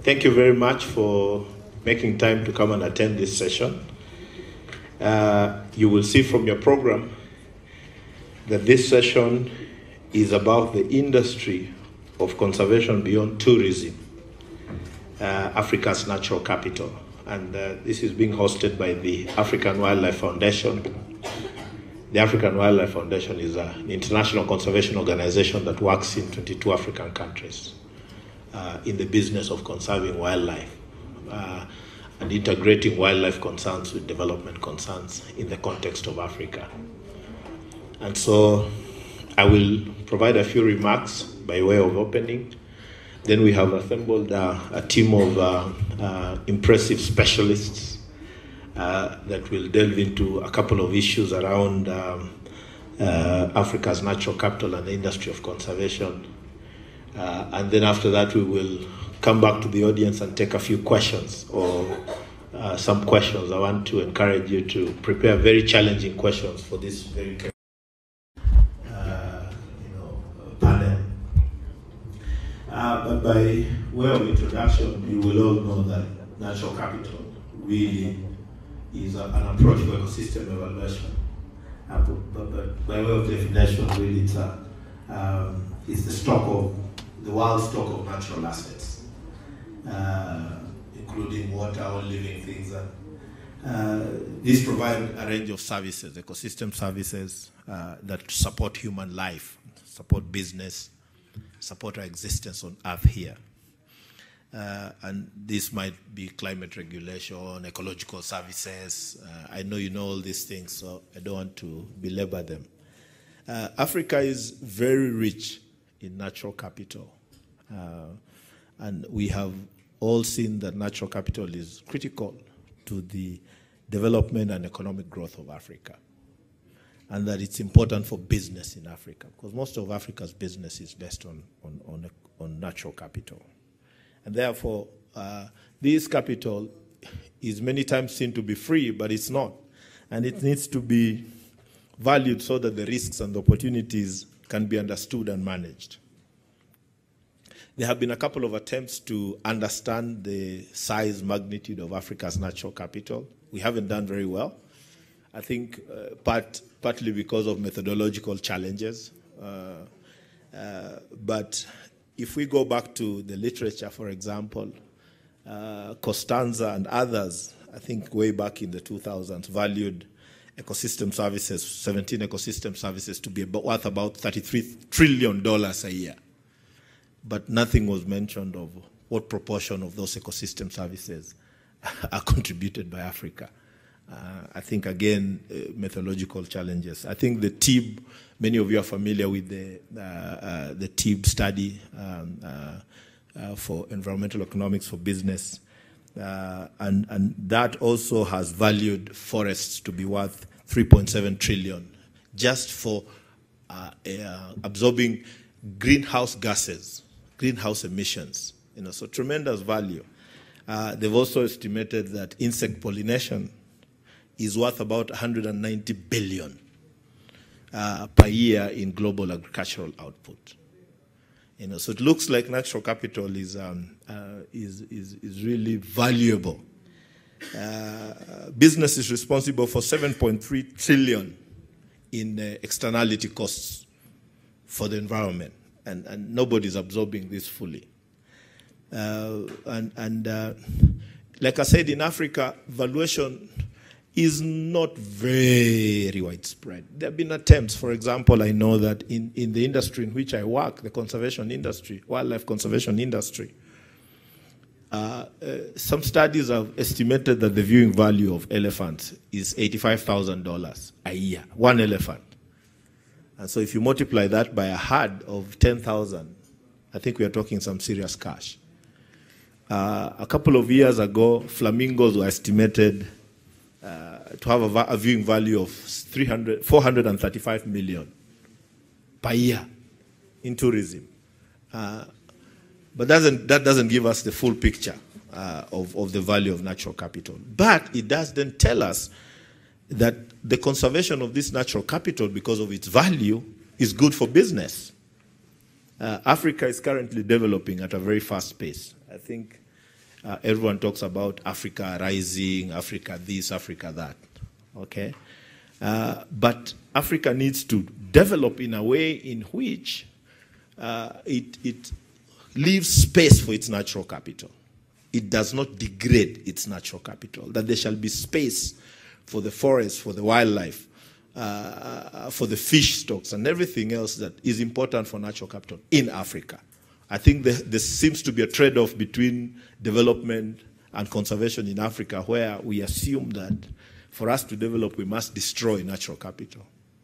Thank you very much for making time to come and attend this session. You will see from your program that this session is about the industry of conservation beyond tourism, Africa's natural capital. And this is being hosted by the African Wildlife Foundation. The African Wildlife Foundation is an international conservation organization that works in 22 African countries in the business of conserving wildlife and integrating wildlife concerns with development concerns in the context of Africa. And so I will provide a few remarks by way of opening. Then we have assembled a team of impressive specialists that will delve into a couple of issues around Africa's natural capital and the industry of conservation. And then after that, we will come back to the audience and take a few questions or some questions. I want to encourage you to prepare very challenging questions for this very panel. But by way of introduction, you will all know that natural capital really is an approach to ecosystem evaluation. But by way of definition, really it's the stock of the wild stock of natural assets, including water, all living things. These provide a range of services, ecosystem services that support human life, support business, support our existence on Earth here. And this might be climate regulation, ecological services. I know you know all these things, so I don't want to belabor them. Africa is very rich in natural capital. And we have all seen that natural capital is critical to the development and economic growth of Africa. And that it's important for business in Africa, because most of Africa's business is based on natural capital. And therefore, this capital is many times seen to be free, but it's not. And it needs to be valued so that the risks and the opportunities can be understood and managed. There have been a couple of attempts to understand the size, magnitude of Africa's natural capital. We haven't done very well. I think partly because of methodological challenges. But if we go back to the literature, for example, Costanza and others, I think way back in the 2000s, valued ecosystem services, 17 ecosystem services, to be worth about $33 trillion a year. But nothing was mentioned of what proportion of those ecosystem services are contributed by Africa. I think, again, methodological challenges. I think the TIB, many of you are familiar with the TIB study for environmental economics for business. And that also has valued forests to be worth $3.7 trillion just for absorbing greenhouse gases, greenhouse emissions. So tremendous value. They've also estimated that insect pollination is worth about $190 billion per year in global agricultural output. So it looks like natural capital is really valuable. Business is responsible for $7.3 trillion in externality costs for the environment, and nobody's absorbing this fully. Like I said, in Africa, valuation is not very widespread. There have been attempts. For example, I know that in the industry in which I work, the conservation industry, wildlife conservation industry, some studies have estimated that the viewing value of elephants is $85,000 a year, one elephant. And so if you multiply that by a herd of 10,000, I think we are talking some serious cash. A couple of years ago, flamingos were estimated to have a viewing value of $435 million per year in tourism. But that doesn't give us the full picture of the value of natural capital. But it does then tell us that the conservation of this natural capital, because of its value, is good for business. Africa is currently developing at a very fast pace. I think everyone talks about Africa rising, Africa this, Africa that. Okay? But Africa needs to develop in a way in which it leaves space for its natural capital. It does not degrade its natural capital. That there shall be space for the forest, for the wildlife, for the fish stocks, and everything else that is important for natural capital in Africa. I think there seems to be a trade-off between development and conservation in Africa, where we assume that for us to develop, we must destroy natural capital.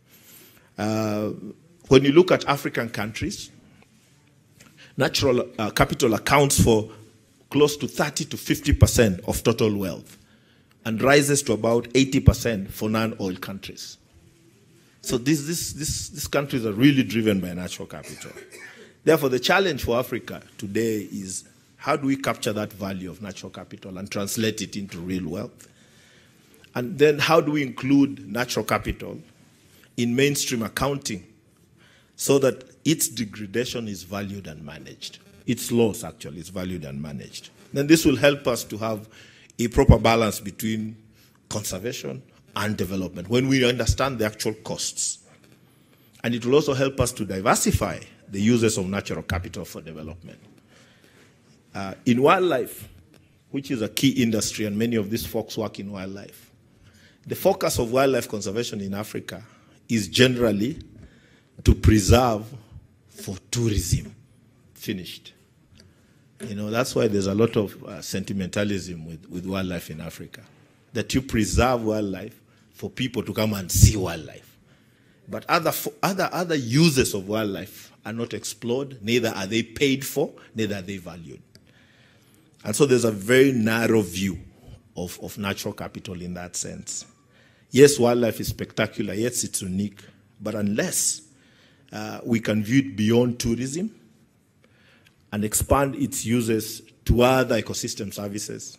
When you look at African countries, natural capital accounts for close to 30 to 50% of total wealth and rises to about 80% for non-oil countries. So these countries are really driven by natural capital. Therefore, the challenge for Africa today is how do we capture that value of natural capital and translate it into real wealth? And then how do we include natural capital in mainstream accounting so that its degradation is valued and managed? Its loss, actually, is valued and managed. Then this will help us to have a proper balance between conservation and development when we understand the actual costs. And it will also help us to diversify the uses of natural capital for development. In wildlife, which is a key industry, and many of these folks work in wildlife, the focus of wildlife conservation in Africa is generally to preserve for tourism. Finished. You know, that's why there's a lot of sentimentalism with wildlife in Africa. That you preserve wildlife for people to come and see wildlife. But other uses of wildlife are not explored, neither are they paid for, neither are they valued. And so there's a very narrow view of natural capital in that sense. Yes, wildlife is spectacular, yes, it's unique, but unless we can view it beyond tourism and expand its uses to other ecosystem services,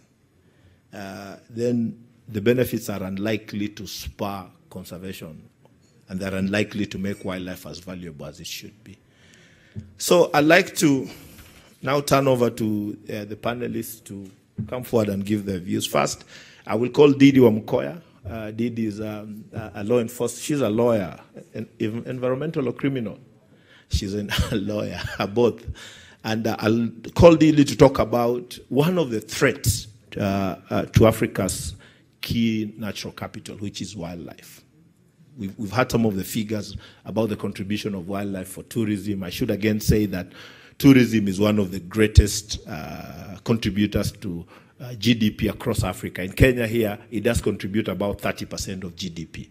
then the benefits are unlikely to spur conservation, and they're unlikely to make wildlife as valuable as it should be. So I'd like to now turn over to the panelists to come forward and give their views. First, I will call Didi Wamkoya. Didi is a law enforcement. She's a lawyer, environmental or criminal. She's a lawyer, both. And I'll call Didi to talk about one of the threats to Africa's key natural capital, which is wildlife. We've had some of the figures about the contribution of wildlife for tourism. I should again say that tourism is one of the greatest contributors to GDP across Africa. In Kenya here, it does contribute about 30% of GDP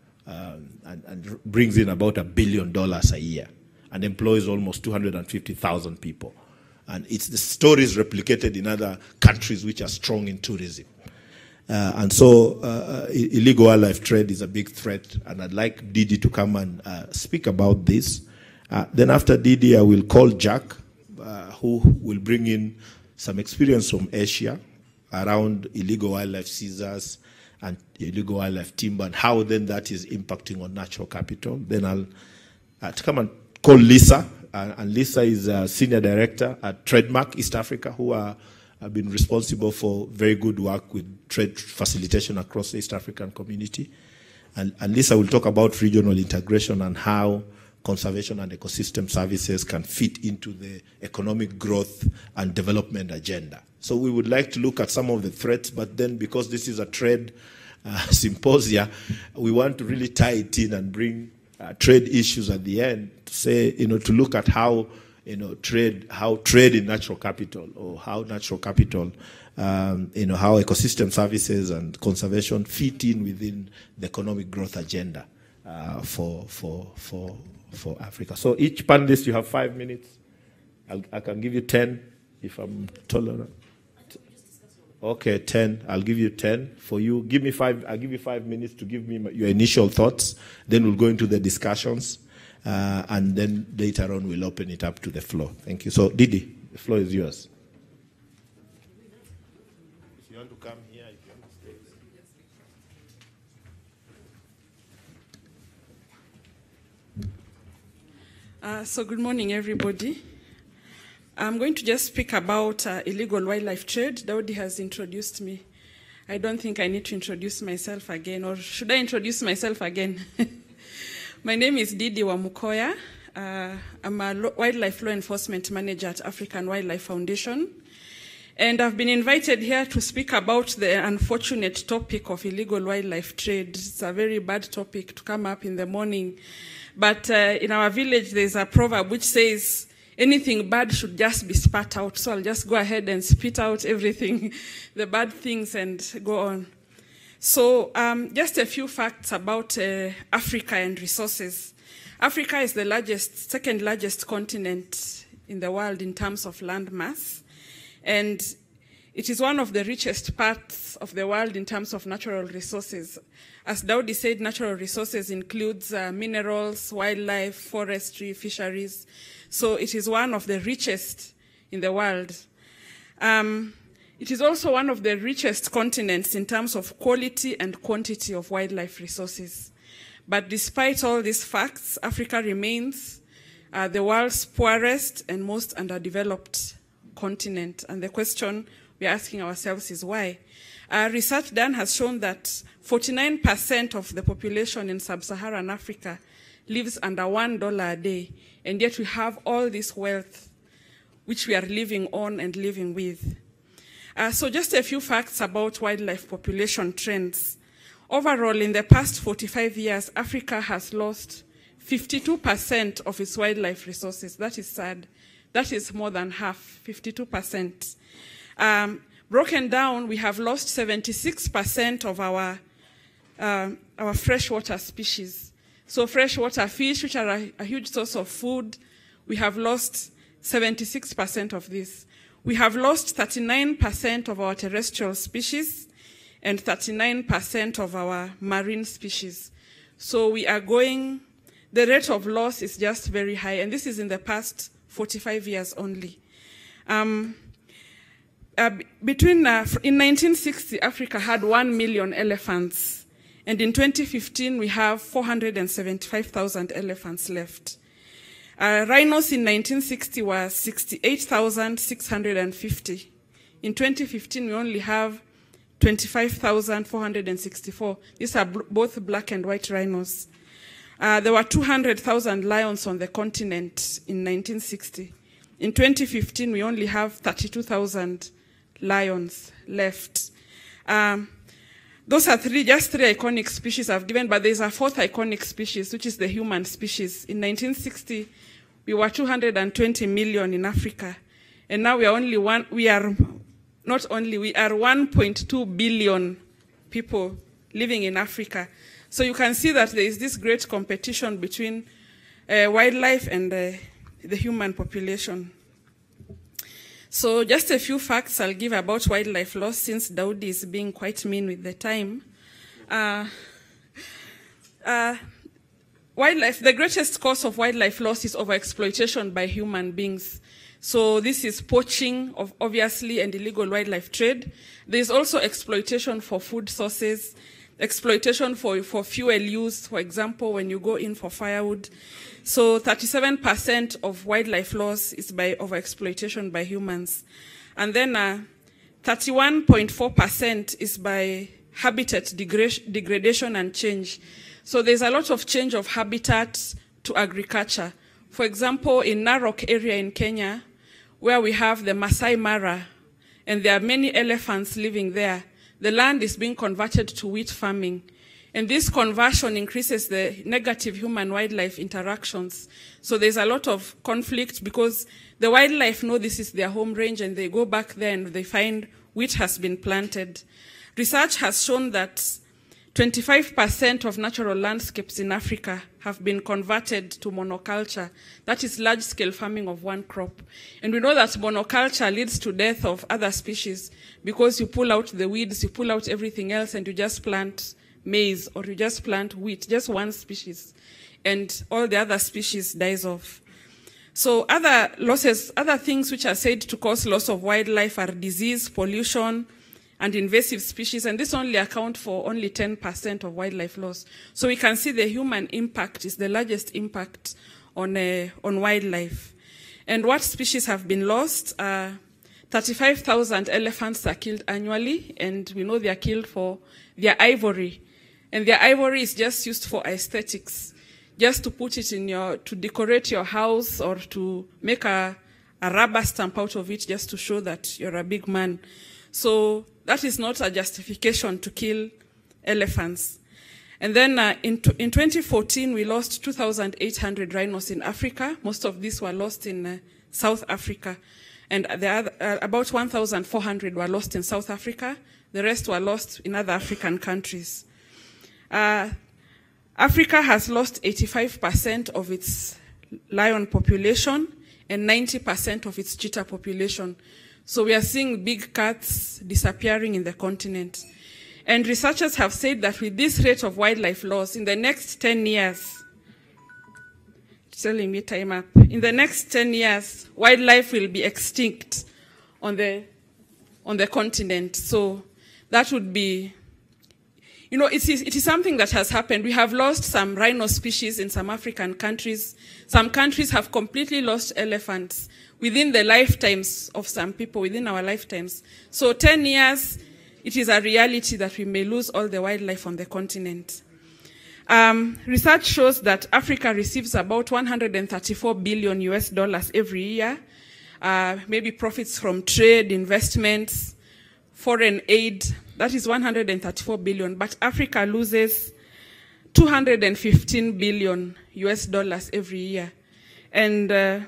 and brings in about $1 billion a year and employs almost 250,000 people. And it's the stories replicated in other countries which are strong in tourism. And so illegal wildlife trade is a big threat, and I'd like Didi to come and speak about this. Then after Didi, I will call Jack, who will bring in some experience from Asia around illegal wildlife seizures and illegal wildlife timber, and how then that is impacting on natural capital. Then I'll come and call Lisa, and Lisa is a senior director at Trademark East Africa, who have been responsible for very good work with trade facilitation across the East African community. And Lisa will talk about regional integration and how conservation and ecosystem services can fit into the economic growth and development agenda. So we would like to look at some of the threats, but then because this is a trade symposia, we want to really tie it in and bring trade issues at the end to say, to look at how, trade in natural capital, or how natural capital, how ecosystem services and conservation fit in within the economic growth agenda for Africa. So each panelist, you have 5 minutes. I can give you 10 if I'm tolerant. Okay, 10. I'll give you 10 for you. Give me 5. I'll give you 5 minutes to give me your initial thoughts. Then we'll go into the discussions, and then later on we'll open it up to the floor. Thank you. So, Didi, the floor is yours. If you want to come here, if you want to stay. So good morning, everybody. I'm going to just speak about illegal wildlife trade. Daudi has introduced me. I don't think I need to introduce myself again, or should I introduce myself again? My name is Didi Wamukoya. I'm a wildlife law enforcement manager at African Wildlife Foundation. And I've been invited here to speak about the unfortunate topic of illegal wildlife trade. It's a very bad topic to come up in the morning. But in our village, there's a proverb which says, anything bad should just be spat out. So I'll just go ahead and spit out everything, the bad things, and go on. So just a few facts about Africa and resources. Africa is the second largest continent in the world in terms of land mass. And it is one of the richest parts of the world in terms of natural resources. As Daudi said, natural resources includes minerals, wildlife, forestry, fisheries. So it is one of the richest in the world. It is also one of the richest continents in terms of quality and quantity of wildlife resources. But despite all these facts, Africa remains the world's poorest and most underdeveloped continent. And the question we're asking ourselves is why? Research done has shown that 49% of the population in sub-Saharan Africa lives under $1 a day, and yet we have all this wealth which we are living on and living with. So just a few facts about wildlife population trends. Overall, in the past 45 years, Africa has lost 52% of its wildlife resources. That is sad. That is more than half, 52%. Broken down, we have lost 76% of our freshwater species. So freshwater fish, which are a huge source of food, we have lost 76% of this. We have lost 39% of our terrestrial species and 39% of our marine species. So we are going, the rate of loss is just very high, and this is in the past 45 years only. In 1960, Africa had 1 million elephants, and in 2015, we have 475,000 elephants left. Rhinos in 1960 were 68,650. In 2015, we only have 25,464. These are both black and white rhinos. There were 200,000 lions on the continent in 1960. In 2015, we only have 32,000 lions left. Those are just three iconic species I've given, but there's a fourth iconic species, which is the human species. In 1960, we were 220 million in Africa, and now we are 1.2 billion people living in Africa. So you can see that there is this great competition between wildlife and the human population. So just a few facts I'll give about wildlife loss, since Daudi is being quite mean with the time. The greatest cause of wildlife loss is overexploitation by human beings. So this is poaching, obviously, and illegal wildlife trade. There's also exploitation for food sources, exploitation for fuel use, for example, when you go in for firewood. So 37% of wildlife loss is by overexploitation by humans. And then 31.4% is by habitat degradation and change. So there's a lot of change of habitat to agriculture. For example, in Narok area in Kenya, where we have the Masai Mara, and there are many elephants living there, the land is being converted to wheat farming. And this conversion increases the negative human-wildlife interactions. So there's a lot of conflict because the wildlife know this is their home range, and they go back there and they find wheat has been planted. Research has shown that 25% of natural landscapes in Africa have been converted to monoculture. That is large-scale farming of one crop. And we know that monoculture leads to death of other species because you pull out the weeds, you pull out everything else, and you just plant maize, or you just plant wheat, just one species, and all the other species dies off. So other losses, other things which are said to cause loss of wildlife are disease, pollution, and invasive species, and this only account for only 10% of wildlife loss. So we can see the human impact is the largest impact on wildlife. And what species have been lost? 35,000 elephants are killed annually, and we know they are killed for their ivory. And their ivory is just used for aesthetics, just to put it in to decorate your house or to make a rubber stamp out of it just to show that you're a big man. So that is not a justification to kill elephants. And then in 2014, we lost 2,800 rhinos in Africa. Most of these were lost in South Africa. And about 1,400 were lost in South Africa. The rest were lost in other African countries. Africa has lost 85% of its lion population and 90% of its cheetah population. So we are seeing big cats disappearing in the continent. And researchers have said that with this rate of wildlife loss, in the next 10 years, telling me time up, in the next 10 years, wildlife will be extinct on the continent. So that would be, you know, it is something that has happened. We have lost some rhino species in some African countries. Some countries have completely lost elephants within the lifetimes of some people, within our lifetimes. So 10 years, it is a reality that we may lose all the wildlife on the continent. Research shows that Africa receives about $134 billion every year, maybe profits from trade, investments, foreign aid. That is $134 billion, but Africa loses $215 billion every year. And the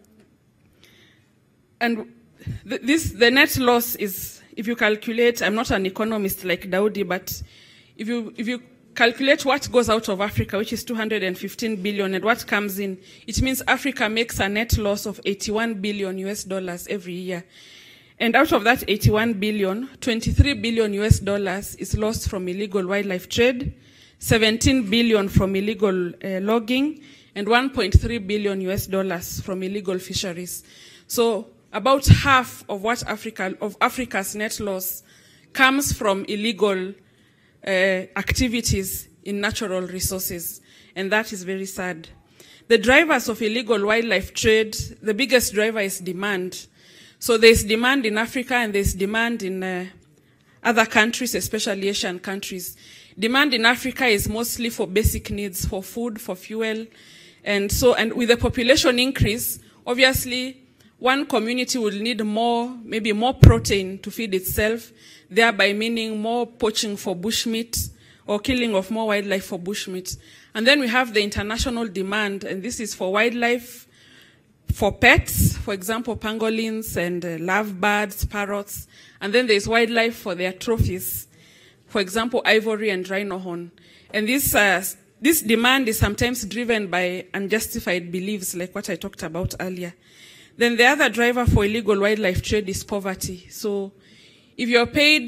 net loss is, if you calculate, I'm not an economist like Daudi, but if you calculate what goes out of Africa, which is $215 billion, and what comes in, it means Africa makes a net loss of $81 billion every year. And out of that 81 billion, $23 billion is lost from illegal wildlife trade, 17 billion from illegal logging, and $1.3 billion from illegal fisheries. So about half of Africa's net loss comes from illegal activities in natural resources, and that is very sad. The drivers of illegal wildlife trade, the biggest driver is demand. So there's demand in Africa and there's demand in other countries, especially Asian countries. Demand in Africa is mostly for basic needs, for food, for fuel. And with the population increase, obviously one community will need maybe more protein to feed itself, thereby meaning more poaching for bushmeat or killing of more wildlife for bushmeat. And then we have the international demand, and this is for wildlife, for pets, for example, pangolins and lovebirds, parrots. And then there's wildlife for their trophies, for example, ivory and rhino horn. And this demand is sometimes driven by unjustified beliefs, like what I talked about earlier. Then the other driver for illegal wildlife trade is poverty. So if you're paid,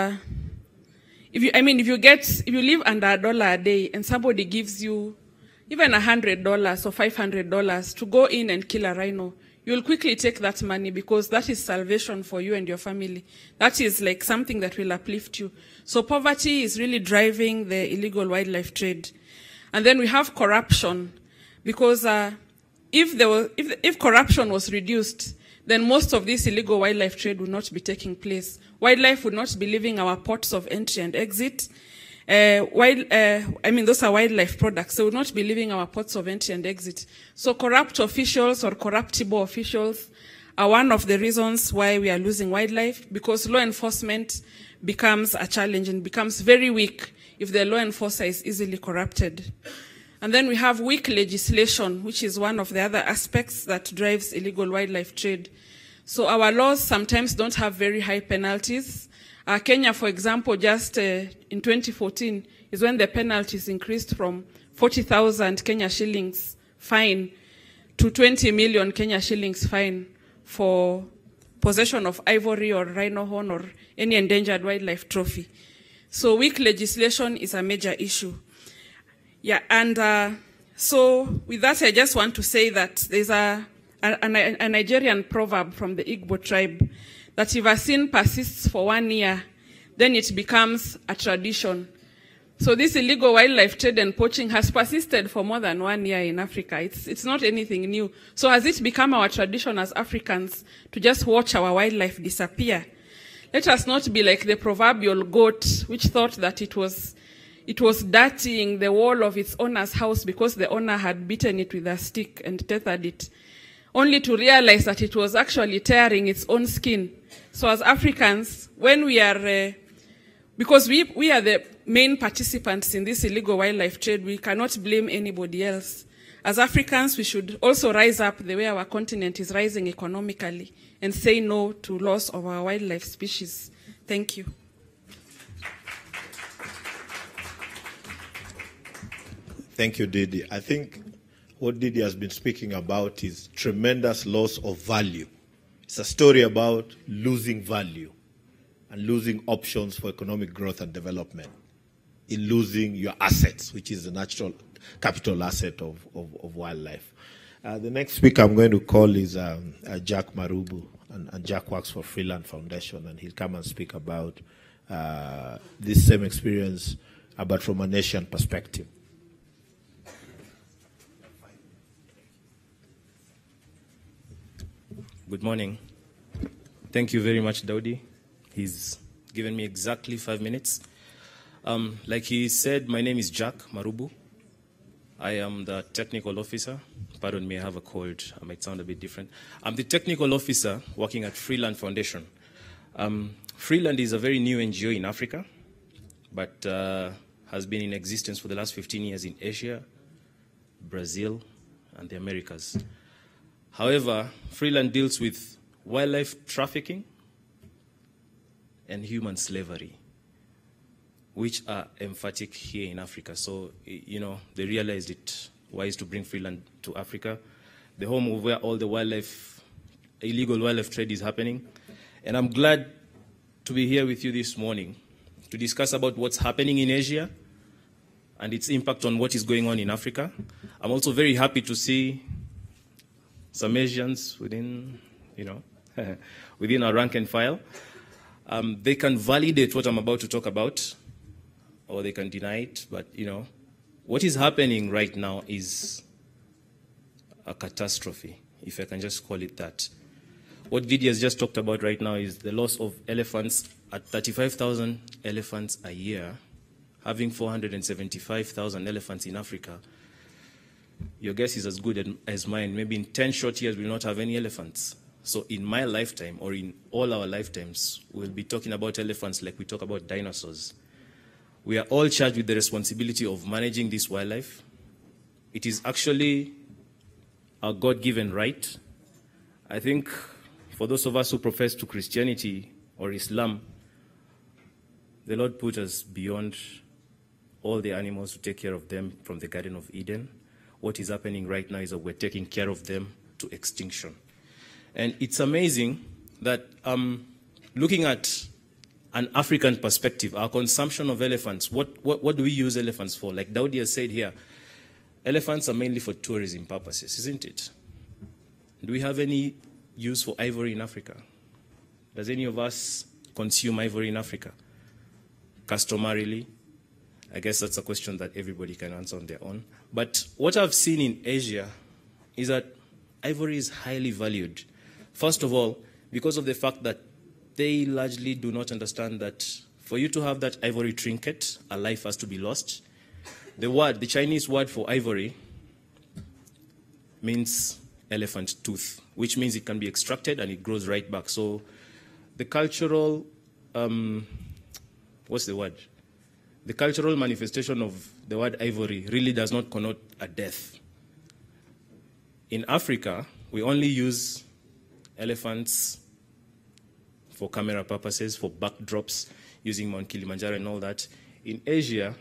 if you live under $1 a day and somebody gives you even $100 or $500 to go in and kill a rhino, you'll quickly take that money because that is salvation for you and your family. That is like something that will uplift you. So poverty is really driving the illegal wildlife trade. And then we have corruption, because if corruption was reduced, then most of this illegal wildlife trade would not be taking place. Wildlife would not be leaving our ports of entry and exit. Those are wildlife products. They would not be leaving our ports of entry and exit. So corrupt officials or corruptible officials are one of the reasons why we are losing wildlife, because law enforcement becomes a challenge and becomes very weak if the law enforcer is easily corrupted. And then we have weak legislation, which is one of the other aspects that drives illegal wildlife trade. So our laws sometimes don't have very high penalties. Kenya, for example, just in 2014 is when the penalties increased from 40,000 Kenya shillings fine to 20 million Kenya shillings fine for possession of ivory or rhino horn or any endangered wildlife trophy. So weak legislation is a major issue. Yeah, and so with that, I just want to say that there's a Nigerian proverb from the Igbo tribe that if a sin persists for 1 year, then it becomes a tradition. So this illegal wildlife trade and poaching has persisted for more than 1 year in Africa. It's not anything new. So has it become our tradition as Africans to just watch our wildlife disappear? Let us not be like the proverbial goat which thought that it was dirtying the wall of its owner's house because the owner had beaten it with a stick and tethered it, only to realize that it was actually tearing its own skin. So as Africans, when we are, because we are the main participants in this illegal wildlife trade, we cannot blame anybody else. As Africans, we should also rise up the way our continent is rising economically and say no to loss of our wildlife species. Thank you. Thank you, Didi. I think what Didi has been speaking about is tremendous loss of value. It's a story about losing value and losing options for economic growth and development, in losing your assets, which is the natural capital asset of wildlife. The next speaker I'm going to call is Jack Marubu, and Jack works for Freeland Foundation, and he'll come and speak about this same experience, but from a nation perspective. Good morning. Thank you very much, Daudi. He's given me exactly 5 minutes. Like he said, my name is Jack Marubu. I am the technical officer. Pardon me, I have a cold. I might sound a bit different. I'm the technical officer working at Freeland Foundation. Freeland is a very new NGO in Africa, but has been in existence for the last 15 years in Asia, Brazil, and the Americas. However, Freeland deals with wildlife trafficking and human slavery, which are emphatic here in Africa. So, you know, they realized it wise to bring Freeland to Africa, the home of where all the illegal wildlife trade is happening. And I'm glad to be here with you this morning to discuss about what's happening in Asia and its impact on what is going on in Africa. I'm also very happy to see some Asians within, you know, within our rank and file. They can validate what I'm about to talk about, or they can deny it, but, you know, what is happening right now is a catastrophe, if I can just call it that. What Vidi has just talked about right now is the loss of elephants at 35,000 elephants a year, having 475,000 elephants in Africa. Your guess is as good as mine. Maybe in 10 short years, we'll not have any elephants. So in my lifetime, or in all our lifetimes, we'll be talking about elephants like we talk about dinosaurs. We are all charged with the responsibility of managing this wildlife. It is actually a God-given right. I think for those of us who profess to Christianity or Islam, the Lord put us beyond all the animals to take care of them from the Garden of Eden. What is happening right now is that we're taking care of them to extinction. And it's amazing that looking at an African perspective, our consumption of elephants, what do we use elephants for? Like Daudi has said here, elephants are mainly for tourism purposes, isn't it? Do we have any use for ivory in Africa? Does any of us consume ivory in Africa? Customarily? I guess that's a question that everybody can answer on their own. But what I've seen in Asia is that ivory is highly valued. First of all, because of the fact that they largely do not understand that for you to have that ivory trinket, a life has to be lost. The Chinese word for ivory means elephant tooth, which means it can be extracted and it grows right back. So the cultural, what's the word? The cultural manifestation of the word ivory really does not connote a death. In Africa, we only use elephants for camera purposes, for backdrops, using Mount Kilimanjaro and all that. In Asia,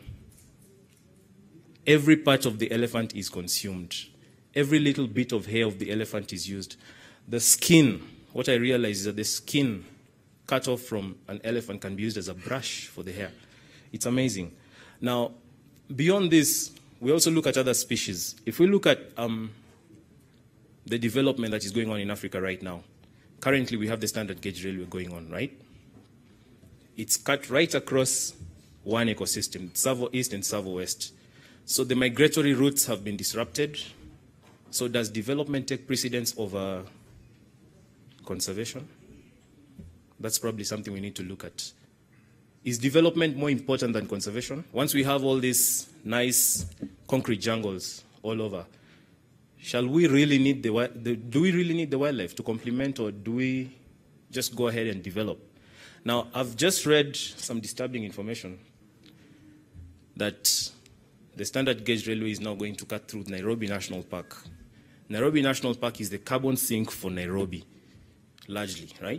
every part of the elephant is consumed. Every little bit of hair of the elephant is used. The skin, what I realize is that the skin cut off from an elephant can be used as a brush for the hair. It's amazing. Now, beyond this, we also look at other species. If we look at the development that is going on in Africa right now, currently we have the standard gauge railway going on, right? It's cut right across one ecosystem, Savo-East and Savo-West. So the migratory routes have been disrupted. So does development take precedence over conservation? That's probably something we need to look at. Is development more important than conservation? Once we have all these nice concrete jungles all over, shall we really need do we really need the wildlife to complement, or do we just go ahead and develop? Now, I've just read some disturbing information that the standard gauge railway is now going to cut through Nairobi National Park. Nairobi National Park is the carbon sink for Nairobi, largely, right?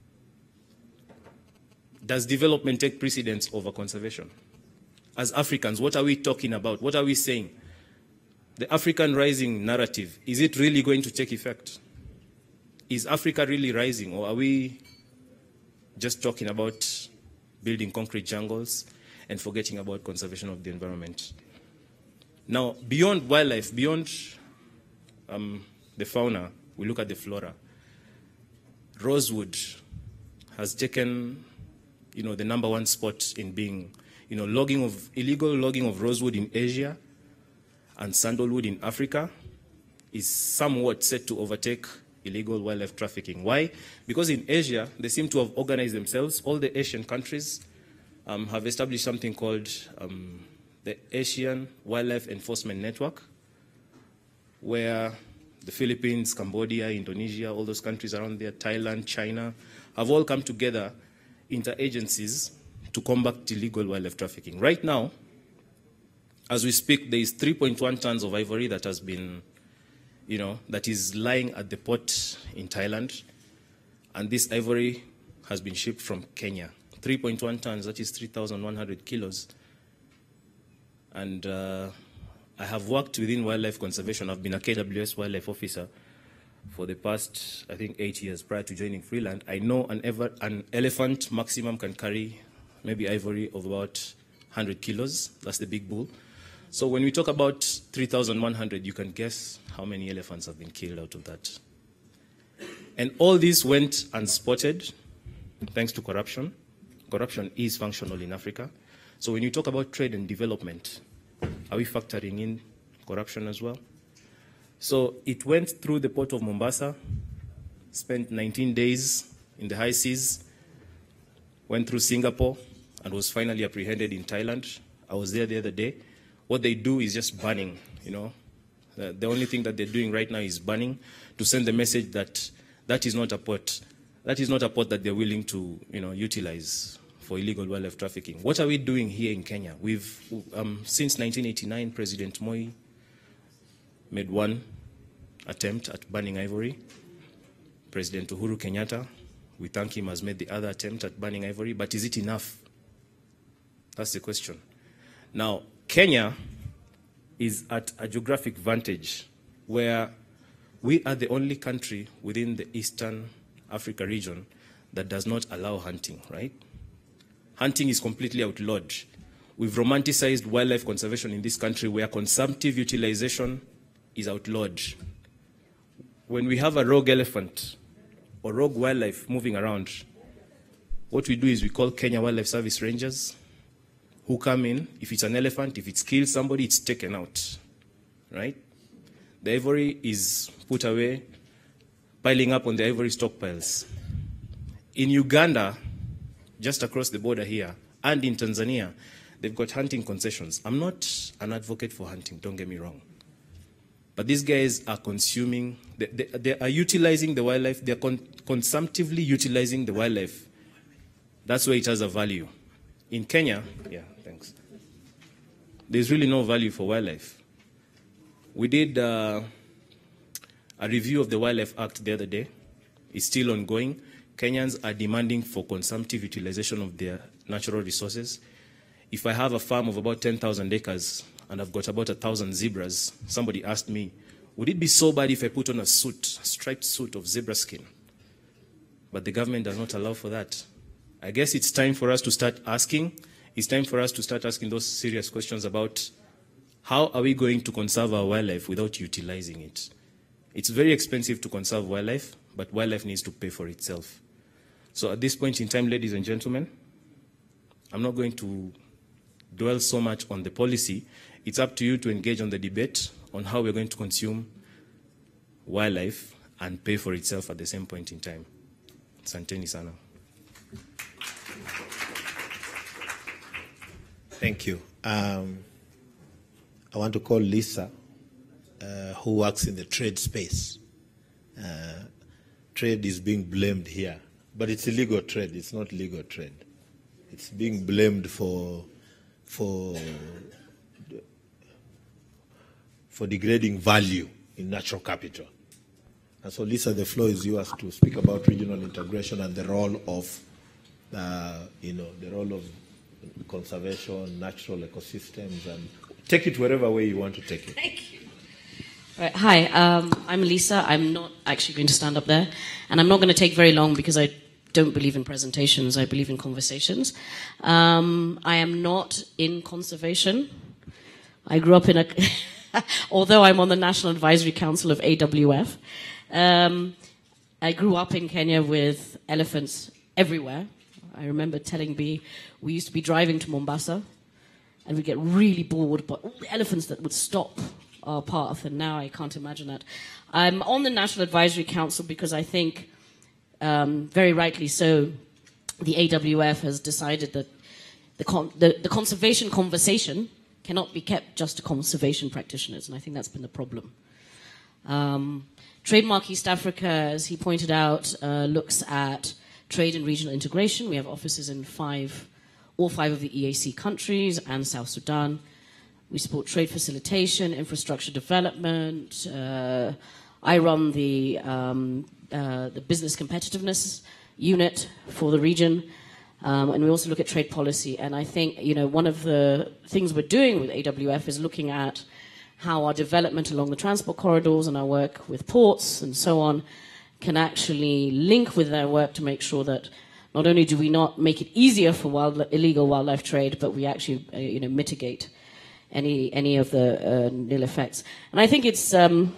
Does development take precedence over conservation? As Africans, what are we talking about? What are we saying? The African rising narrative, is it really going to take effect? Is Africa really rising, or are we just talking about building concrete jungles and forgetting about conservation of the environment? Now, beyond wildlife, beyond the fauna, we look at the flora. Rosewood has taken, the #1 spot in being, illegal logging of rosewood in Asia and sandalwood in Africa is somewhat set to overtake illegal wildlife trafficking. Why? Because in Asia, they seem to have organized themselves. All the Asian countries have established something called the Asian Wildlife Enforcement Network, where the Philippines, Cambodia, Indonesia, all those countries around there, Thailand, China, have all come together, interagencies, to combat illegal wildlife trafficking. Right now, as we speak, there is 3.1 tons of ivory that has been, that is lying at the port in Thailand. And this ivory has been shipped from Kenya. 3.1 tons, that is 3,100 kilos. And I have worked within wildlife conservation. I've been a KWS wildlife officer for the past, I think, 8 years prior to joining Freeland. I know an elephant maximum can carry maybe ivory of about 100 kilos. That's the big bull. So when we talk about 3,100, you can guess how many elephants have been killed out of that. And all this went unspotted thanks to corruption. Corruption is functional in Africa. So when you talk about trade and development, are we factoring in corruption as well? So it went through the port of Mombasa, spent 19 days in the high seas, went through Singapore, and was finally apprehended in Thailand. I was there the other day. What they do is just banning, The only thing that they're doing right now is banning to send the message that that is not a port. That is not a port that they're willing to, utilize for illegal wildlife trafficking. What are we doing here in Kenya? We've, since 1989, President Moi made one attempt at banning ivory. President Uhuru Kenyatta, we thank him, has made the other attempt at banning ivory, but is it enough? That's the question. Now, Kenya is at a geographic vantage where we are the only country within the Eastern Africa region that does not allow hunting, right? Hunting is completely outlawed. We've romanticized wildlife conservation in this country where consumptive utilization is outlawed. When we have a rogue elephant or rogue wildlife moving around, what we do is we call Kenya Wildlife Service Rangers, who come in. If it's an elephant, if it's killed somebody, it's taken out, right? The ivory is put away, piling up on the ivory stockpiles. In Uganda, just across the border here, and in Tanzania, they've got hunting concessions. I'm not an advocate for hunting, don't get me wrong. But these guys are consuming, they are utilizing the wildlife, they're consumptively utilizing the wildlife. That's where it has a value. In Kenya, yeah, thanks. There's really no value for wildlife. We did a review of the Wildlife Act the other day. It's still ongoing. Kenyans are demanding for consumptive utilization of their natural resources. If I have a farm of about 10,000 acres and I've got about 1,000 zebras, somebody asked me, would it be so bad if I put on a suit, a striped suit of zebra skin? But the government does not allow for that. I guess it's time for us to start asking. It's time for us to start asking those serious questions about how are we going to conserve our wildlife without utilizing it? It's very expensive to conserve wildlife, but wildlife needs to pay for itself. So at this point in time, ladies and gentlemen, I'm not going to dwell so much on the policy. It's up to you to engage on the debate on how we're going to consume wildlife and pay for itself at the same point in time. Asanteni sana. Thank you. I want to call Lisa, who works in the trade space. Trade is being blamed here, but it's illegal trade. It's not legal trade. It's being blamed for degrading value in natural capital. And so, Lisa, the floor is yours to speak about regional integration and the role of, the role of conservation, natural ecosystems, and take it wherever way you want to take it. Thank you. Right, hi, I'm Lisa. I'm not actually going to stand up there, and I'm not going to take very long because I don't believe in presentations. I believe in conversations. I am not in conservation. I grew up in a, although I'm on the National Advisory Council of AWF, I grew up in Kenya with elephants everywhere. I remember telling B, we used to be driving to Mombasa, and we'd get really bored by all the elephants that would stop our path, and now I can't imagine that. I'm on the National Advisory Council because I think, very rightly so, the AWF has decided that the conservation conversation cannot be kept just to conservation practitioners, and I think that's been the problem. Trademark East Africa, as he pointed out, looks at trade and regional integration. We have offices in all five of the EAC countries and South Sudan. We support trade facilitation, infrastructure development. I run the business competitiveness unit for the region, and we also look at trade policy. And I think, one of the things we're doing with AWF is looking at how our development along the transport corridors and our work with ports and so on can actually link with their work to make sure that not only do we not make it easier for illegal wildlife trade, but we actually mitigate any of the ill effects. And I think it's and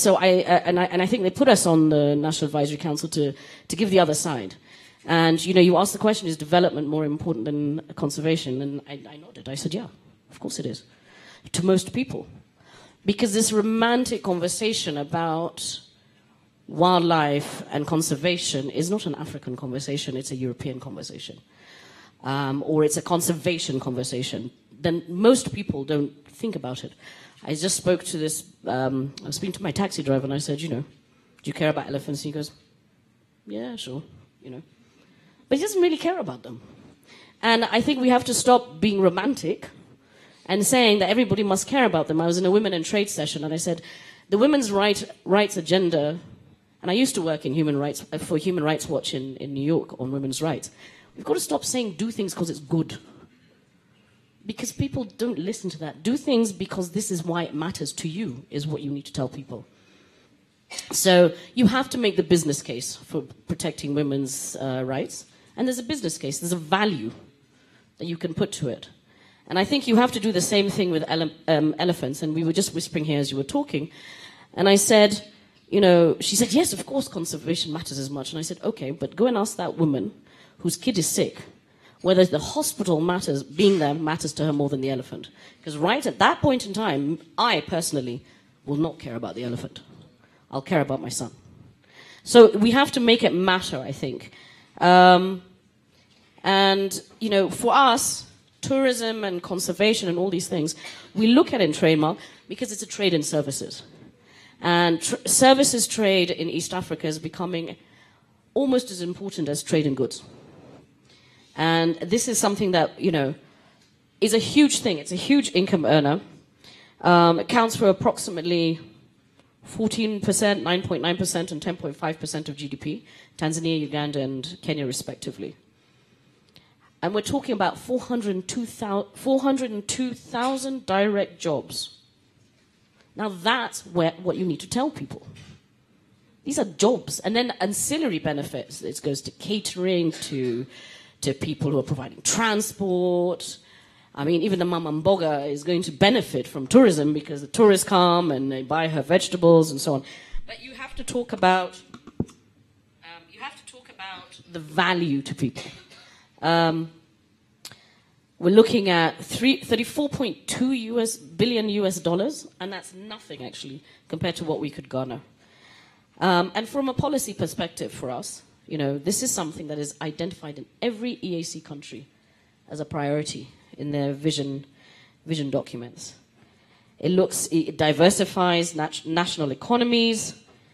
I think they put us on the National Advisory Council to give the other side. And you asked the question, is development more important than conservation? And I nodded. I said, yeah, of course it is, to most people, because this romantic conversation about wildlife and conservation is not an African conversation, it's a European conversation. Or it's a conservation conversation. Then most people don't think about it. I just spoke to this, I was speaking to my taxi driver and I said, do you care about elephants? And he goes, yeah, sure, But he doesn't really care about them. And I think we have to stop being romantic and saying that everybody must care about them. I was in a women in trade session and I said, the women's rights agenda. And I used to work in for Human Rights Watch in New York on women's rights. We've got to stop saying do things because it's good. Because people don't listen to that. Do things because this is why it matters to you, is what you need to tell people. So you have to make the business case for protecting women's rights. And there's a business case. There's a value that you can put to it. And I think you have to do the same thing with elephants. And we were just whispering here as you were talking. And I said, she said, yes, of course conservation matters as much. And I said, okay, but go and ask that woman whose kid is sick whether the hospital being there matters to her more than the elephant. Because right at that point in time, I personally will not care about the elephant. I'll care about my son. So we have to make it matter, I think. And, for us, tourism and conservation and all these things, we look at it in trademark because it's a trade in services. And services trade in East Africa is becoming almost as important as trade in goods. And this is something that, is a huge thing. It's a huge income earner. It accounts for approximately 14%, 9.9%, and 10.5% of GDP, Tanzania, Uganda, and Kenya, respectively. And we're talking about 402,000 direct jobs. Now that's what you need to tell people. These are jobs. And then ancillary benefits. It goes to catering, to people who are providing transport. I mean, even the mama mboga is going to benefit from tourism because the tourists come and they buy her vegetables and so on. But you have to talk about the value to people. We're looking at $34.2 billion US dollars, and that's nothing actually compared to what we could garner. And from a policy perspective for us, this is something that is identified in every EAC country as a priority in their vision documents. It diversifies national economies,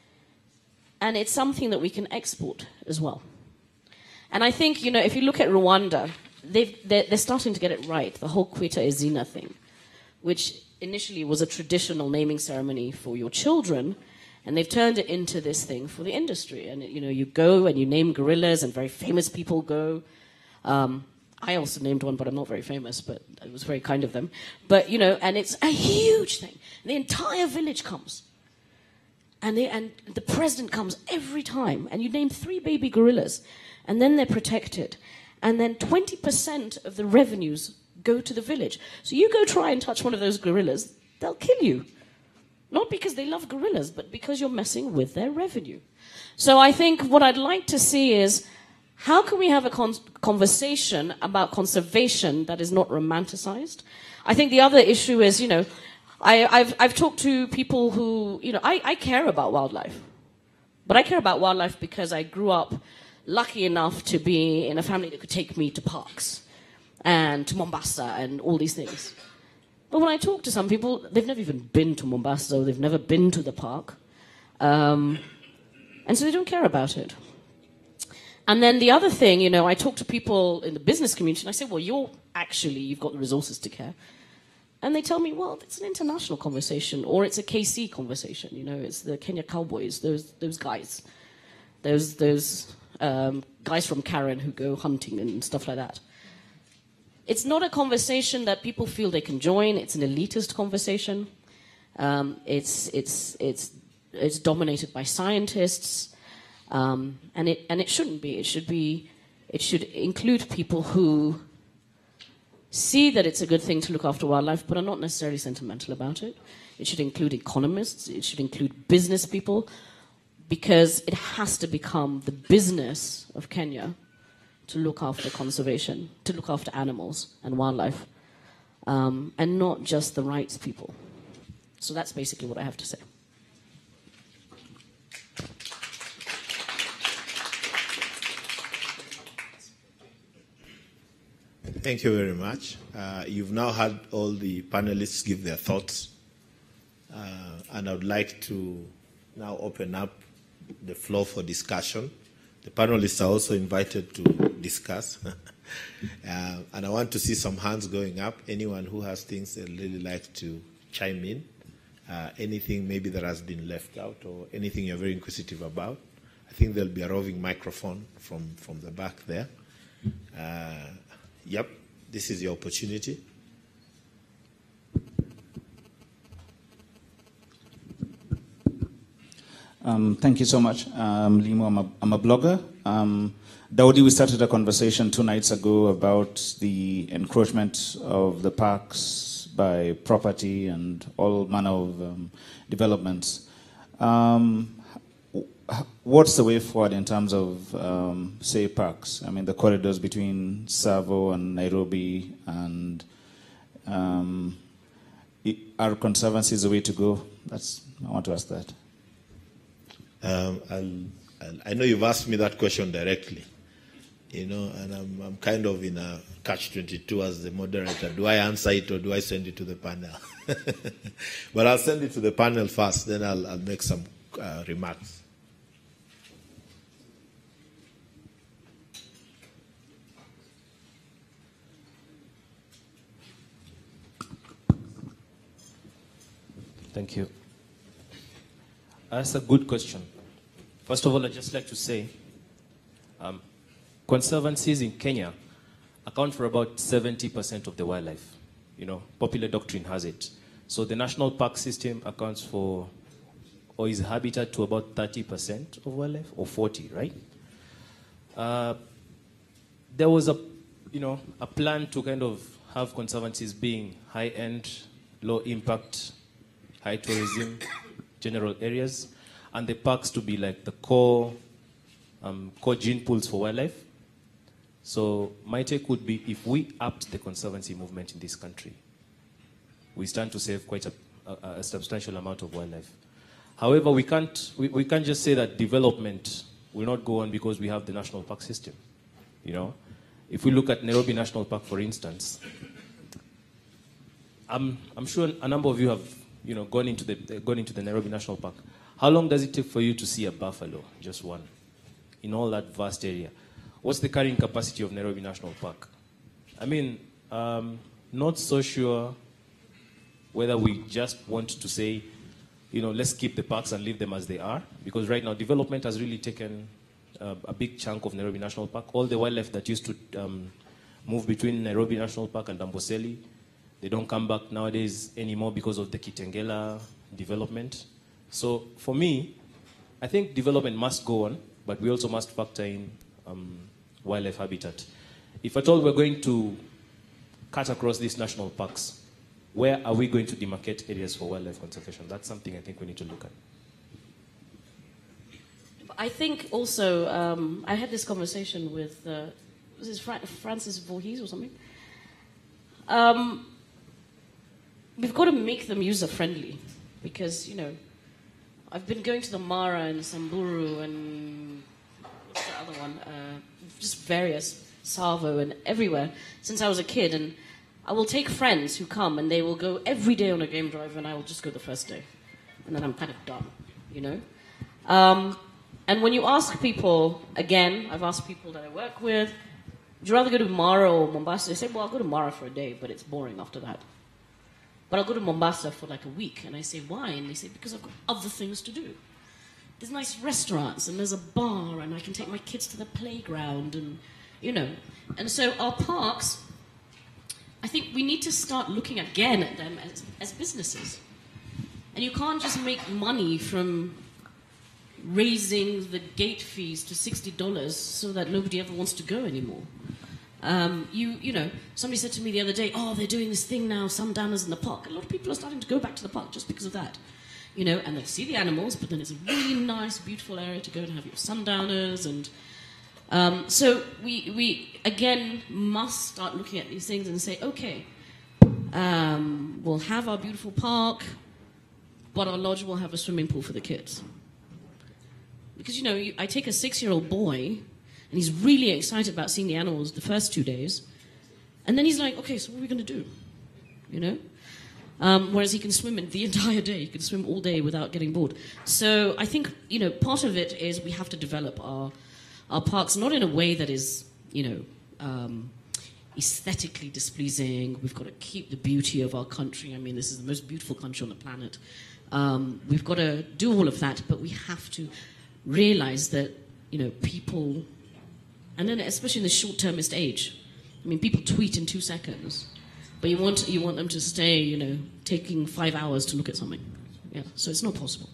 and it's something that we can export as well. And I think, if you look at Rwanda, they're starting to get it right, the whole Kwita Izina thing, which initially was a traditional naming ceremony for your children, and they've turned it into this thing for the industry. And, you go and you name gorillas, and very famous people go. I also named one, but I'm not very famous, but it was very kind of them. But, and it's a huge thing. The entire village comes. And the president comes every time. And you name 3 baby gorillas. And then they're protected. And then 20% of the revenues go to the village. So you go try and touch one of those gorillas, they'll kill you. Not because they love gorillas, but because you're messing with their revenue. So I think what I'd like to see is, how can we have a conversation about conservation that is not romanticized? I think the other issue is, I've talked to people who, I care about wildlife. But I care about wildlife because I grew up lucky enough to be in a family that could take me to parks and to Mombasa and all these things. But when I talk to some people, they've never even been to Mombasa, or they've never been to the park. And so they don't care about it. And then the other thing, I talk to people in the business community, and I say, well, you've got the resources to care. And they tell me, well, it's an international conversation, or it's a KC conversation, it's the Kenya Cowboys, those guys. Those guys from Karen who go hunting and stuff like that. It's not a conversation that people feel they can join. It's an elitist conversation. It's dominated by scientists. And it shouldn't be. It should include people who see that it's a good thing to look after wildlife, but are not necessarily sentimental about it. It should include economists. It should include business people, because it has to become the business of Kenya to look after conservation, to look after animals and wildlife, and not just the rights people. So that's basically what I have to say. Thank you very much. You've now had all the panelists give their thoughts, and I would like to now open up the floor for discussion. The panelists are also invited to discuss. And I want to see some hands going up. Anyone who has things they'd really like to chime in, anything maybe that has been left out, or anything you're very inquisitive about. I think there'll be a roving microphone from the back there. Yep, this is your opportunity. Thank you so much. Limo, I'm a blogger. Daudi, we started a conversation 2 nights ago about the encroachment of the parks by property and all manner of developments. What's the way forward in terms of, say, parks? I mean, the corridors between Savo and Nairobi, and are conservancies the way to go? I want to ask that. I know you've asked me that question directly, and I'm kind of in a catch-22 as the moderator. Do I answer it, or do I send it to the panel? But I'll send it to the panel first, then I'll make some remarks. Thank you. That's a good question. First of all, I'd just like to say, conservancies in Kenya account for about 70% of the wildlife. Popular doctrine has it. So the national park system accounts for, or is habitat to about 30% of wildlife, or 40, right? There was a plan to kind of have conservancies being high-end, low-impact, high tourism, general areas, and the parks to be like the core gene pools for wildlife. So my take would be, if we upped the conservancy movement in this country, we stand to save quite a substantial amount of wildlife. However, we can't just say that development will not go on because we have the national park system. You know, if we look at Nairobi National Park, for instance, I'm sure a number of you have, you know, gone into the Nairobi National Park. How long does it take for you to see a buffalo, just one, in all that vast area? What's the carrying capacity of Nairobi National Park? I mean, not so sure whether we just want to say, you know, let's keep the parks and leave them as they are, because right now development has really taken a big chunk of Nairobi National Park. All the wildlife that used to move between Nairobi National Park and Amboseli, they don't come back nowadays anymore because of the Kitengela development. So for me, I think development must go on, but we also must factor in wildlife habitat. If at all we're going to cut across these national parks, where are we going to demarcate areas for wildlife conservation? That's something I think we need to look at. I think also, I had this conversation with, was this Francis Voorhees or something? We've got to make them user-friendly, because, you know, I've been going to the Mara and Samburu and what's the other one? Just various, Savo and everywhere since I was a kid, and I will take friends who come and they will go every day on a game drive, and I will just go the first day. And then I'm kind of done, you know? And when you ask people, again, I've asked people that I work with, would you rather go to Mara or Mombasa? They say, well, I'll go to Mara for a day, but it's boring after that. But I'll go to Mombasa for like a week. And I say, why? And they say, because I've got other things to do. There's nice restaurants, and there's a bar, and I can take my kids to the playground, and, you know. And so our parks, I think we need to start looking again at them as businesses. And you can't just make money from raising the gate fees to $60 so that nobody ever wants to go anymore. You know, somebody said to me the other day, oh, they're doing this thing now, sundowners in the park. A lot of people are starting to go back to the park just because of that. You know, and they'll see the animals, but then it's a really nice, beautiful area to go and have your sundowners. And so we again, must start looking at these things and say, okay, we'll have our beautiful park, but our lodge will have a swimming pool for the kids. Because, you know, I take a 6-year-old boy, and he's really excited about seeing the animals the first 2 days, and then he's like, okay, so what are we going to do? You know? Whereas he can swim the entire day. He can swim all day without getting bored. So I think, you know, part of it is we have to develop our parks, not in a way that is, you know, aesthetically displeasing. We've got to keep the beauty of our country. I mean, this is the most beautiful country on the planet. We've got to do all of that, but we have to realize that, you know, people, and then especially in the short-termist age, I mean, people tweet in 2 seconds, but you want them to stay, you know, taking 5 hours to look at something. Yeah, so it's not possible.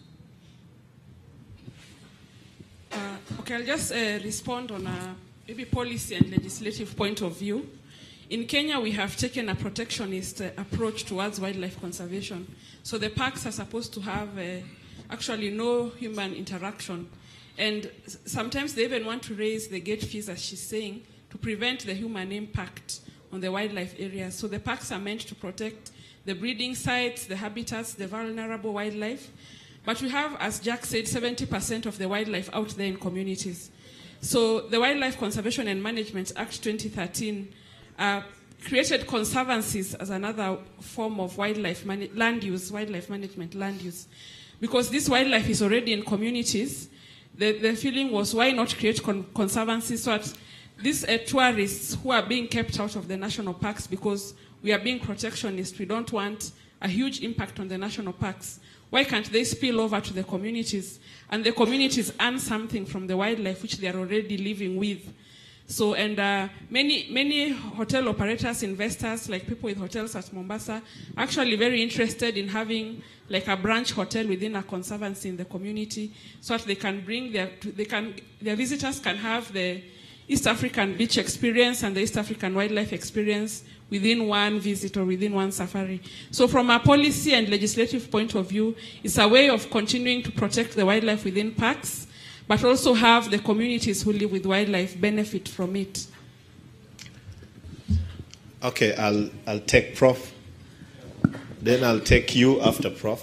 Okay, I'll just respond on a maybe policy and legislative point of view. In Kenya, we have taken a protectionist approach towards wildlife conservation. So the parks are supposed to have actually no human interaction. And sometimes they even want to raise the gate fees, as she's saying, to prevent the human impact on the wildlife areas. So the parks are meant to protect the breeding sites, the habitats, the vulnerable wildlife. But we have, as Jack said, 70% of the wildlife out there in communities. So the Wildlife Conservation and Management Act 2013 created conservancies as another form of wildlife management, land use. Because this wildlife is already in communities, the feeling was, why not create conservancies so that these tourists who are being kept out of the national parks, because we are being protectionist, we don't want a huge impact on the national parks. Why can't they spill over to the communities? And the communities earn something from the wildlife which they are already living with. So, and many hotel operators, investors, like people with hotels at Mombasa, are actually very interested in having like a branch hotel within a conservancy in the community, so that they can bring their visitors can have the East African beach experience and the East African wildlife experience within one visit or within one safari. So from a policy and legislative point of view, it's a way of continuing to protect the wildlife within parks, but also have the communities who live with wildlife benefit from it. Okay, I'll take Prof. Then I'll take you after Prof.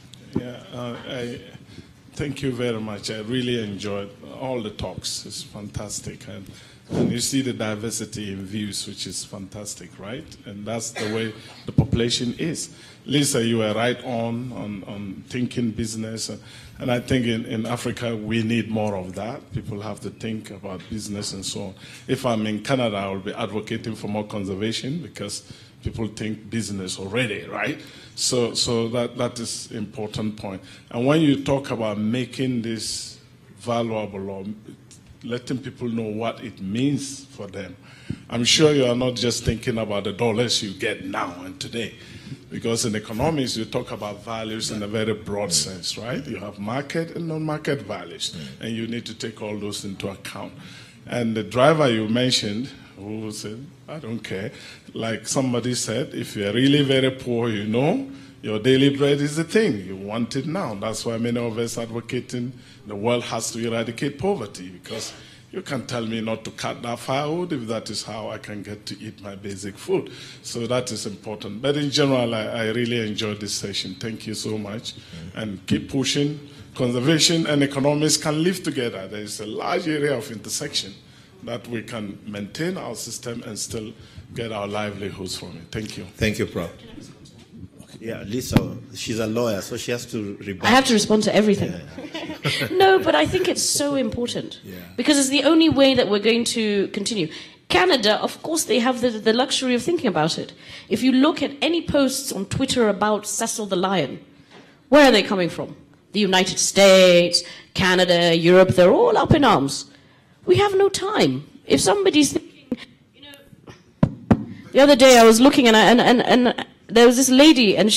Yeah, thank you very much. I really enjoyed all the talks. It's fantastic. And you see the diversity in views, which is fantastic, right? And that's the way the population is. Lisa, you were right on thinking business. And I think in Africa, we need more of that. People have to think about business and so on. If I'm in Canada, I will be advocating for more conservation because people think business already, right? So that is an important point. And when you talk about making this valuable or letting people know what it means for them, I'm sure you are not just thinking about the dollars you get now and today. Because in economics, you talk about values in a very broad sense, right? You have market and non-market values, and you need to take all those into account. And the driver you mentioned, who said, I don't care, like somebody said, if you're really very poor, you know, your daily bread is the thing. You want it now. That's why many of us advocating the world has to eradicate poverty, because you can tell me not to cut that firewood if that is how I can get to eat my basic food. So that is important. But in general, I really enjoyed this session. Thank you so much. And keep pushing. Conservation and economics can live together. There is a large area of intersection that we can maintain our system and still get our livelihoods from it. Thank you. Thank you, Prof. Yeah, Lisa, she's a lawyer, so she has to rebut. I have to respond to everything. Yeah. No, but I think it's so important. Yeah. Because it's the only way that we're going to continue. Canada, of course, they have the luxury of thinking about it. If you look at any posts on Twitter about Cecil the Lion, where are they coming from? The United States, Canada, Europe, they're all up in arms. We have no time. If somebody's thinking, you know, the other day I was looking and there was this lady and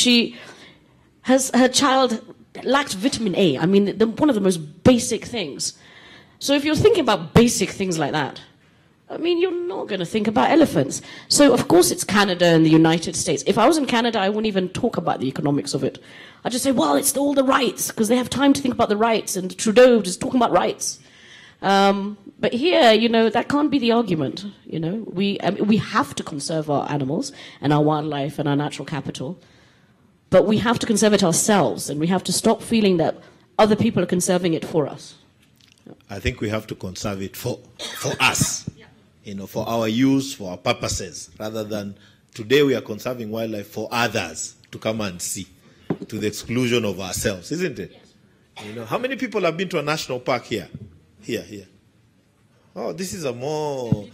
her child lacked vitamin A. I mean, one of the most basic things. So if you're thinking about basic things like that, I mean, you're not going to think about elephants. So of course it's Canada and the United States. If I was in Canada, I wouldn't even talk about the economics of it. I'd just say, well, it's all the rights, because they have time to think about the rights, and Trudeau is talking about rights. But here, you know, that can't be the argument. You know, we have to conserve our animals and our wildlife and our natural capital, but we have to conserve it ourselves, and we have to stop feeling that other people are conserving it for us. I think we have to conserve it for us, you know, for our use, for our purposes, rather than today we are conserving wildlife for others to come and see, to the exclusion of ourselves, isn't it? Yes. You know, how many people have been to a national park here? Here. Oh, this is a more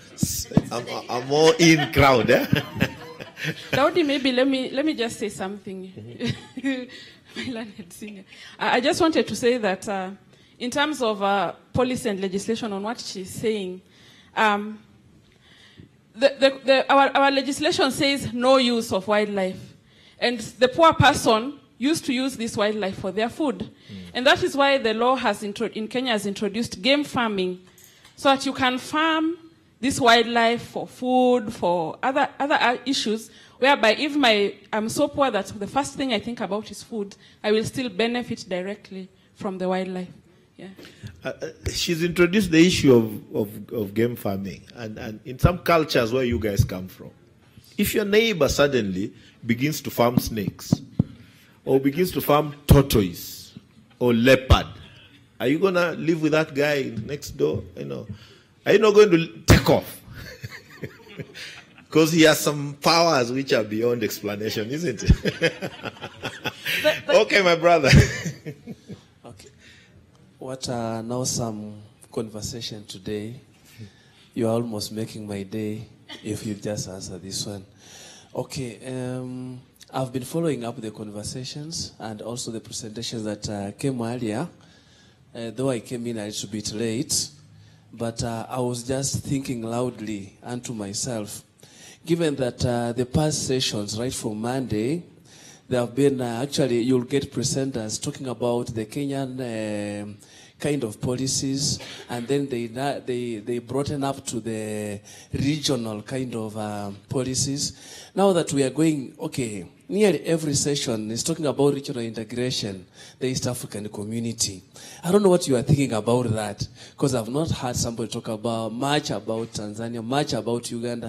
in crowd, eh? Dowdy, maybe let me just say something. My learned senior. I just wanted to say that in terms of policy and legislation on what she's saying, our legislation says no use of wildlife, and the poor person used to use this wildlife for their food. And that is why the law in Kenya has introduced game farming, so that you can farm this wildlife for food, for other issues, whereby if I'm so poor that the first thing I think about is food, I will still benefit directly from the wildlife. Yeah. She's introduced the issue of game farming, and in some cultures where you guys come from, if your neighbor suddenly begins to farm snakes, or begins to farm tortoise or leopard, are you going to live with that guy next door? You know, are you not going to take off? Because he has some powers which are beyond explanation, isn't it? but okay, my brother. Okay. What an awesome conversation today. You are almost making my day if you just answer this one. Okay. I've been following up the conversations and also the presentations that came earlier, though I came in a little bit late, but I was just thinking loudly and to myself, given that the past sessions, right from Monday, there have been actually, you'll get presenters talking about the Kenyan kind of policies, and then they brought it up to the regional kind of policies. Now that we are going, okay, nearly every session is talking about regional integration, the East African community. I don't know what you are thinking about that, because I've not heard somebody talk about much about Tanzania, much about Uganda.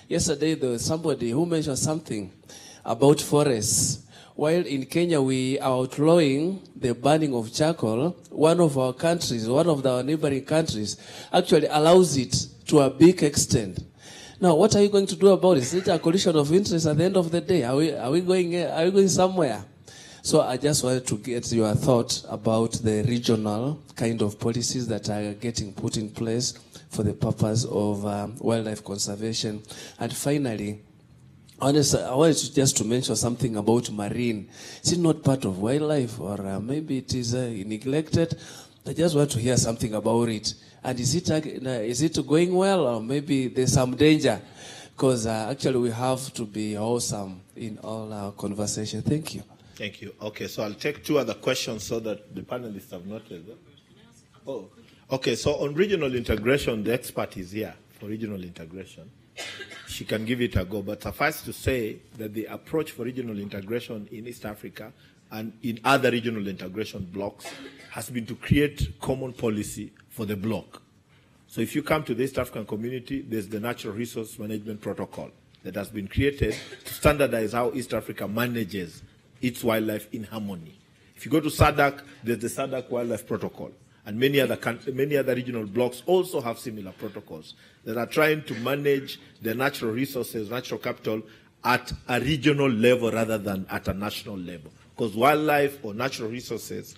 Yesterday, there was somebody who mentioned something about forests. While in Kenya we are outlawing the burning of charcoal, one of our countries, one of our neighboring countries, actually allows it to a big extent. Now, what are you going to do about it? Is it a collision of interest at the end of the day? Are we going somewhere? So I just wanted to get your thought about the regional kind of policies that are getting put in place for the purpose of wildlife conservation. And finally, I wanted just to mention something about marine. Is it not part of wildlife, or maybe it is neglected? I just want to hear something about it. And is it going well, or maybe there's some danger? Because actually we have to be awesome in all our conversation. Thank you. Thank you. Okay, so I'll take two other questions so that the panelists have noted. Oh, okay, so on regional integration, the expert is here for regional integration. She can give it a go, but suffice to say that the approach for regional integration in East Africa and in other regional integration blocks has been to create common policy for the bloc. So if you come to the East African community, there's the Natural Resource Management Protocol that has been created to standardize how East Africa manages its wildlife in harmony. If you go to SADC, there's the SADC Wildlife Protocol. And many other regional blocks also have similar protocols that are trying to manage the natural resources, natural capital, at a regional level rather than at a national level. Because wildlife or natural resources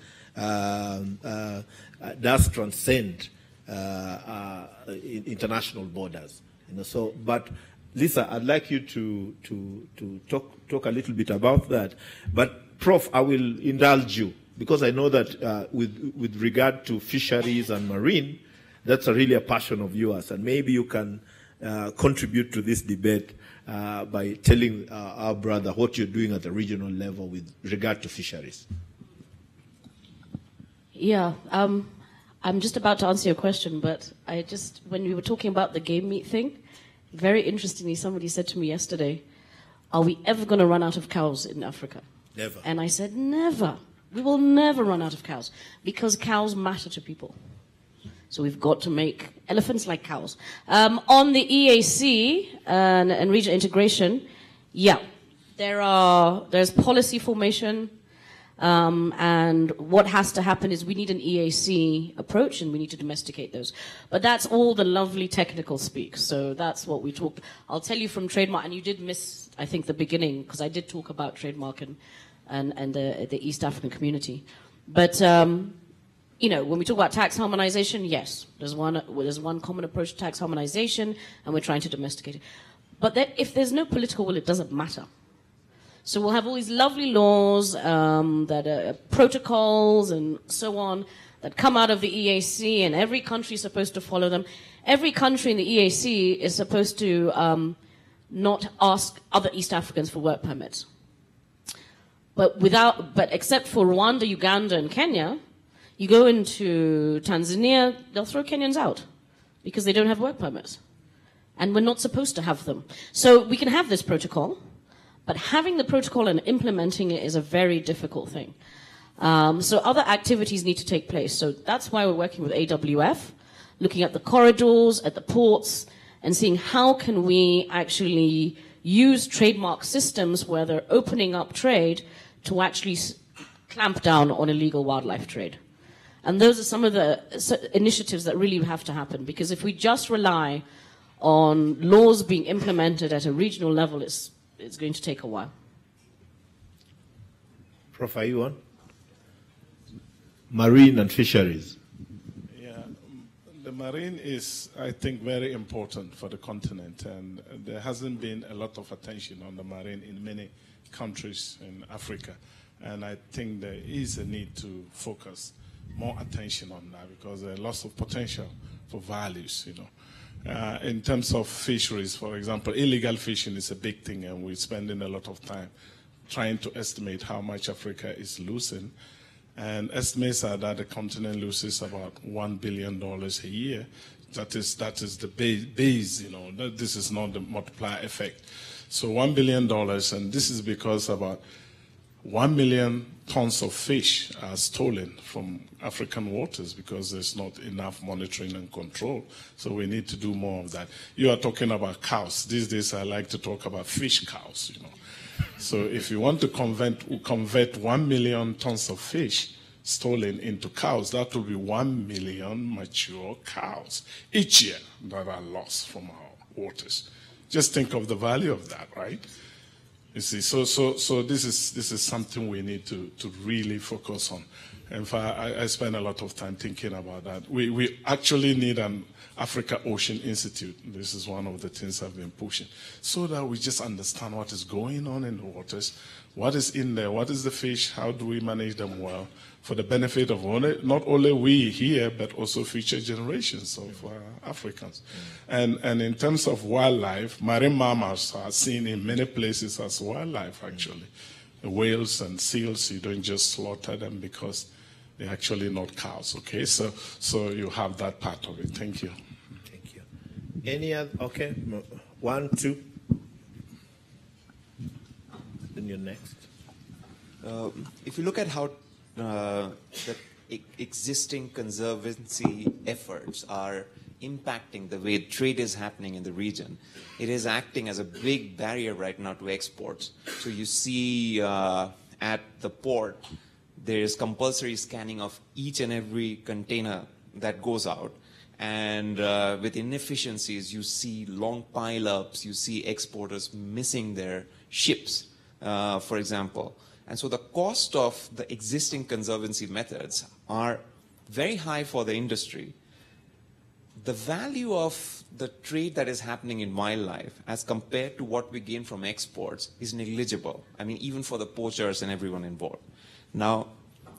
does transcend international borders. So, but Lisa, I'd like you to talk a little bit about that. But Prof, I will indulge you, because I know that with regard to fisheries and marine, that's really a passion of yours, and maybe you can contribute to this debate by telling our brother what you're doing at the regional level with regard to fisheries. Yeah, I'm just about to answer your question, but when we were talking about the game meat thing, very interestingly, somebody said to me yesterday, are we ever going to run out of cows in Africa? Never. And I said, never. We will never run out of cows, because cows matter to people. So we've got to make elephants like cows. On the EAC and regional integration, yeah, there's policy formation, and what has to happen is we need an EAC approach, and we need to domesticate those. But that's all the lovely technical speak. So that's what we talked. I'll tell you from trademark, and you did miss, I think, the beginning, because I did talk about trademark and the East African community. But when we talk about tax harmonization, yes, there's one common approach to tax harmonization, and we're trying to domesticate it. But if there's no political will, it doesn't matter. So we'll have all these lovely laws, that are protocols and so on, that come out of the EAC, and every country is supposed to follow them. Every country in the EAC is supposed to not ask other East Africans for work permits. But except for Rwanda, Uganda, and Kenya, you go into Tanzania, they'll throw Kenyans out because they don't have work permits. And we're not supposed to have them. So we can have this protocol, but having the protocol and implementing it is a very difficult thing. So other activities need to take place. So that's why we're working with AWF, looking at the corridors, at the ports, and seeing how can we actually use trademark systems where they're opening up trade to actually clamp down on illegal wildlife trade. And those are some of the initiatives that really have to happen, because if we just rely on laws being implemented at a regional level, it's going to take a while. Prof, are you on? Marine and fisheries. Yeah, the marine is, I think, very important for the continent, and there hasn't been a lot of attention on the marine in many countries in Africa, and I think there is a need to focus more attention on that, because there are lots of potential for values, in terms of fisheries, for example, illegal fishing is a big thing, and we're spending a lot of time trying to estimate how much Africa is losing, and estimates are that the continent loses about $1 billion a year. That is the base, this is not the multiplier effect. So $1 billion, and this is because about 1 million tons of fish are stolen from African waters because there's not enough monitoring and control. So we need to do more of that. You are talking about cows. These days I like to talk about fish cows, you know. So if you want to convert 1 million tons of fish stolen into cows, that will be 1 million mature cows each year that are lost from our waters. Just think of the value of that, right? You see, so this is something we need to really focus on. In fact, I spend a lot of time thinking about that. We actually need an Africa Ocean Institute. This is one of the things I've been pushing, so that we just understand what is going on in the waters, what is in there, what is the fish, how do we manage them well, for the benefit of not only we here, but also future generations of Africans. And in terms of wildlife, marine mammals are seen in many places as wildlife, actually. The whales and seals, you don't just slaughter them because they're actually not cows, okay? So you have that part of it. Thank you. Thank you. Any other? Okay. 1, 2. Then you're next. If you look at how the existing conservancy efforts are impacting the way trade is happening in the region, it is acting as a big barrier right now to exports. So you see at the port, there is compulsory scanning of each and every container that goes out. And with inefficiencies, you see long pile-ups, you see exporters missing their ships, for example. And so the cost of the existing conservancy methods are very high for the industry. The value of the trade that is happening in wildlife as compared to what we gain from exports is negligible. I mean, even for the poachers and everyone involved. Now,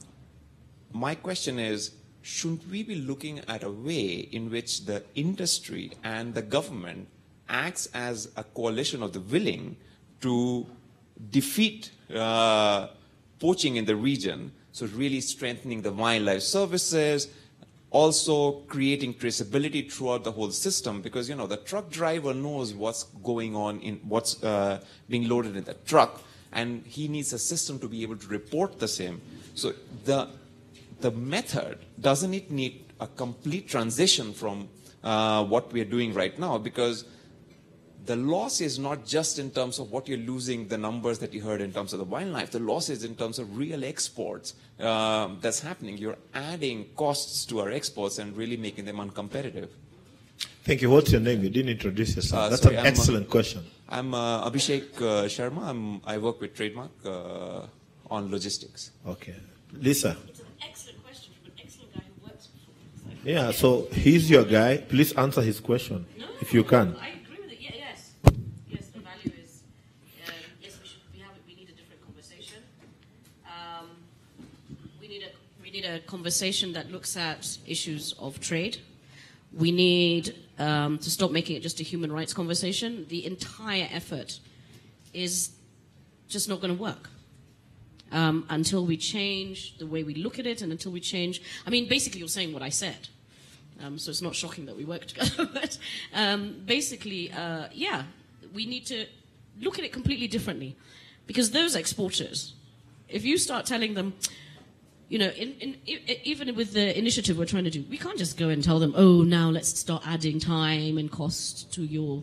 my question is, shouldn't we be looking at a way in which the industry and the government acts as a coalition of the willing to defeat poaching in the region? So really strengthening the wildlife services, also creating traceability throughout the whole system, because, you know, the truck driver knows what's going on in what's being loaded in the truck, and he needs a system to be able to report the same. So the method, doesn't it need a complete transition from what we are doing right now? Because the loss is not just in terms of what you're losing, the numbers that you heard in terms of the wildlife. The loss is in terms of real exports that's happening. You're adding costs to our exports and really making them uncompetitive. Thank you. What's your name? You didn't introduce yourself. That's an excellent question. I'm Abhishek Sharma. I work with Trademark on logistics. Okay. Lisa. It's an excellent question from an excellent guy who works for. Yeah, so he's your guy. Please answer his question, if you can. I agree with it. Yes. Yes, the value is, yes, we need a different conversation. We need a conversation that looks at issues of trade. We need to stop making it just a human rights conversation. The entire effort is just not going to work until we change the way we look at it, and until we change. I mean, basically, you're saying what I said. So it's not shocking that we work together. But basically, yeah, we need to look at it completely differently. Because those exporters, if you start telling them, you know, even with the initiative we're trying to do, we can't just go and tell them, oh, now let's start adding time and cost to your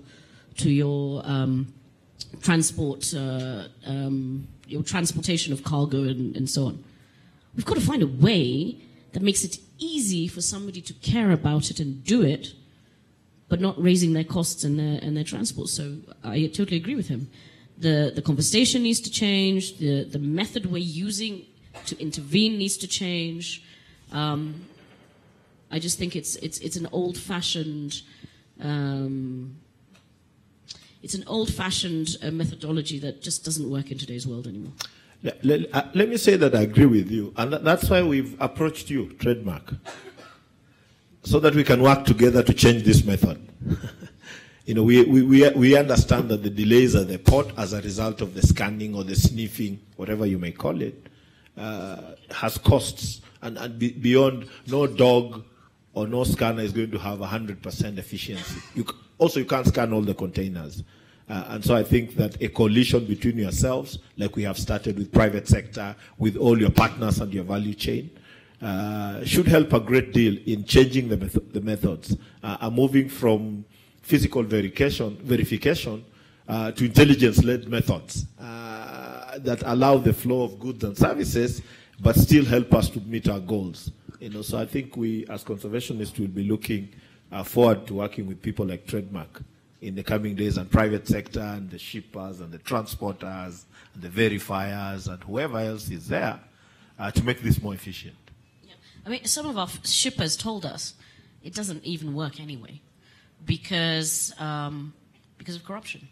transport, your transportation of cargo and so on. We've got to find a way that makes it easy for somebody to care about it and do it, but not raising their costs and their transport. So I totally agree with him. The conversation needs to change. The method we're using to intervene needs to change. I just think it's an old-fashioned methodology that just doesn't work in today's world anymore. Let me say that I agree with you, and that's why we've approached you, Trademark, so that we can work together to change this method. You know, we understand that the delays at the port as a result of the scanning or the sniffing, whatever you may call it, has costs, and beyond, no dog or no scanner is going to have 100% efficiency. You can't scan all the containers. And so I think that a coalition between yourselves, like we have started with private sector, with all your partners and your value chain, should help a great deal in changing the methods, moving from physical verification to intelligence-led methods that allow the flow of goods and services, but still help us to meet our goals. So I think we, as conservationists, will be looking forward to working with people like Trademark in the coming days, and private sector, and the shippers, and the transporters, and the verifiers, and whoever else is there to make this more efficient. Yeah. I mean, some of our shippers told us it doesn't even work anyway because of corruption.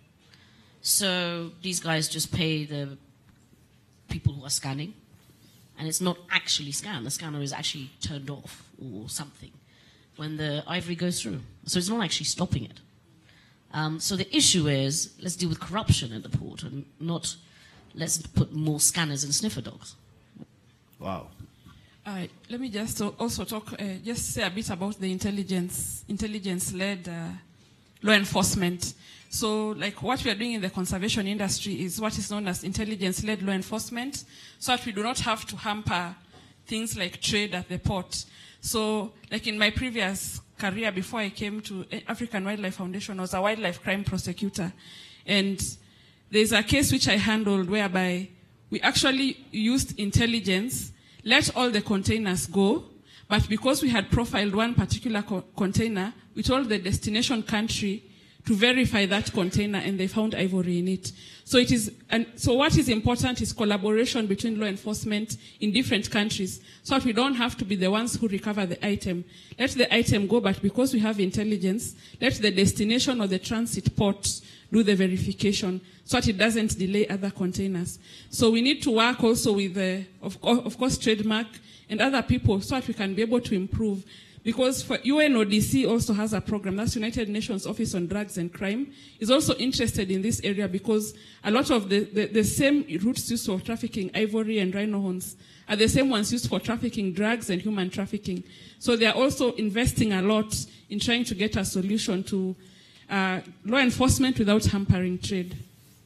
So these guys just pay the people who are scanning, and it's not actually scanned. The scanner is actually turned off or something when the ivory goes through. So it's not actually stopping it. So the issue is, let's deal with corruption at the port and not let's put more scanners and sniffer dogs. Wow. Let me just also talk, just say a bit about the intelligence-led law enforcement. So like what we are doing in the conservation industry is what is known as intelligence-led law enforcement, so that we do not have to hamper things like trade at the port. So like in my previous career, before I came to African Wildlife Foundation, I was a wildlife crime prosecutor. And there's a case which I handled whereby we actually used intelligence, let all the containers go, but because we had profiled one particular container, we told the destination country to verify that container, and they found ivory in it. So it is, and so what is important is collaboration between law enforcement in different countries, so that we don't have to be the ones who recover the item. Let the item go, but because we have intelligence, let the destination or the transit port do the verification, so that it doesn't delay other containers. So we need to work also with, of course, Trademark and other people, so that we can be able to improve. Because for UNODC also has a program, that's United Nations Office on Drugs and Crime, is also interested in this area because a lot of the same routes used for trafficking ivory and rhino horns are the same ones used for trafficking drugs and human trafficking. So they are also investing a lot in trying to get a solution to law enforcement without hampering trade.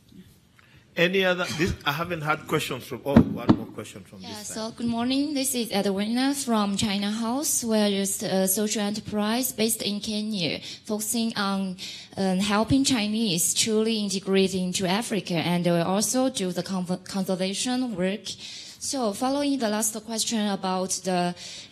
Any other? I haven't had questions from. Oh, one more question from this side. So good morning. This is Edwina from China House. We're just a social enterprise based in Kenya, focusing on helping Chinese truly integrate into Africa, and we also do the conservation work. So, following the last question about the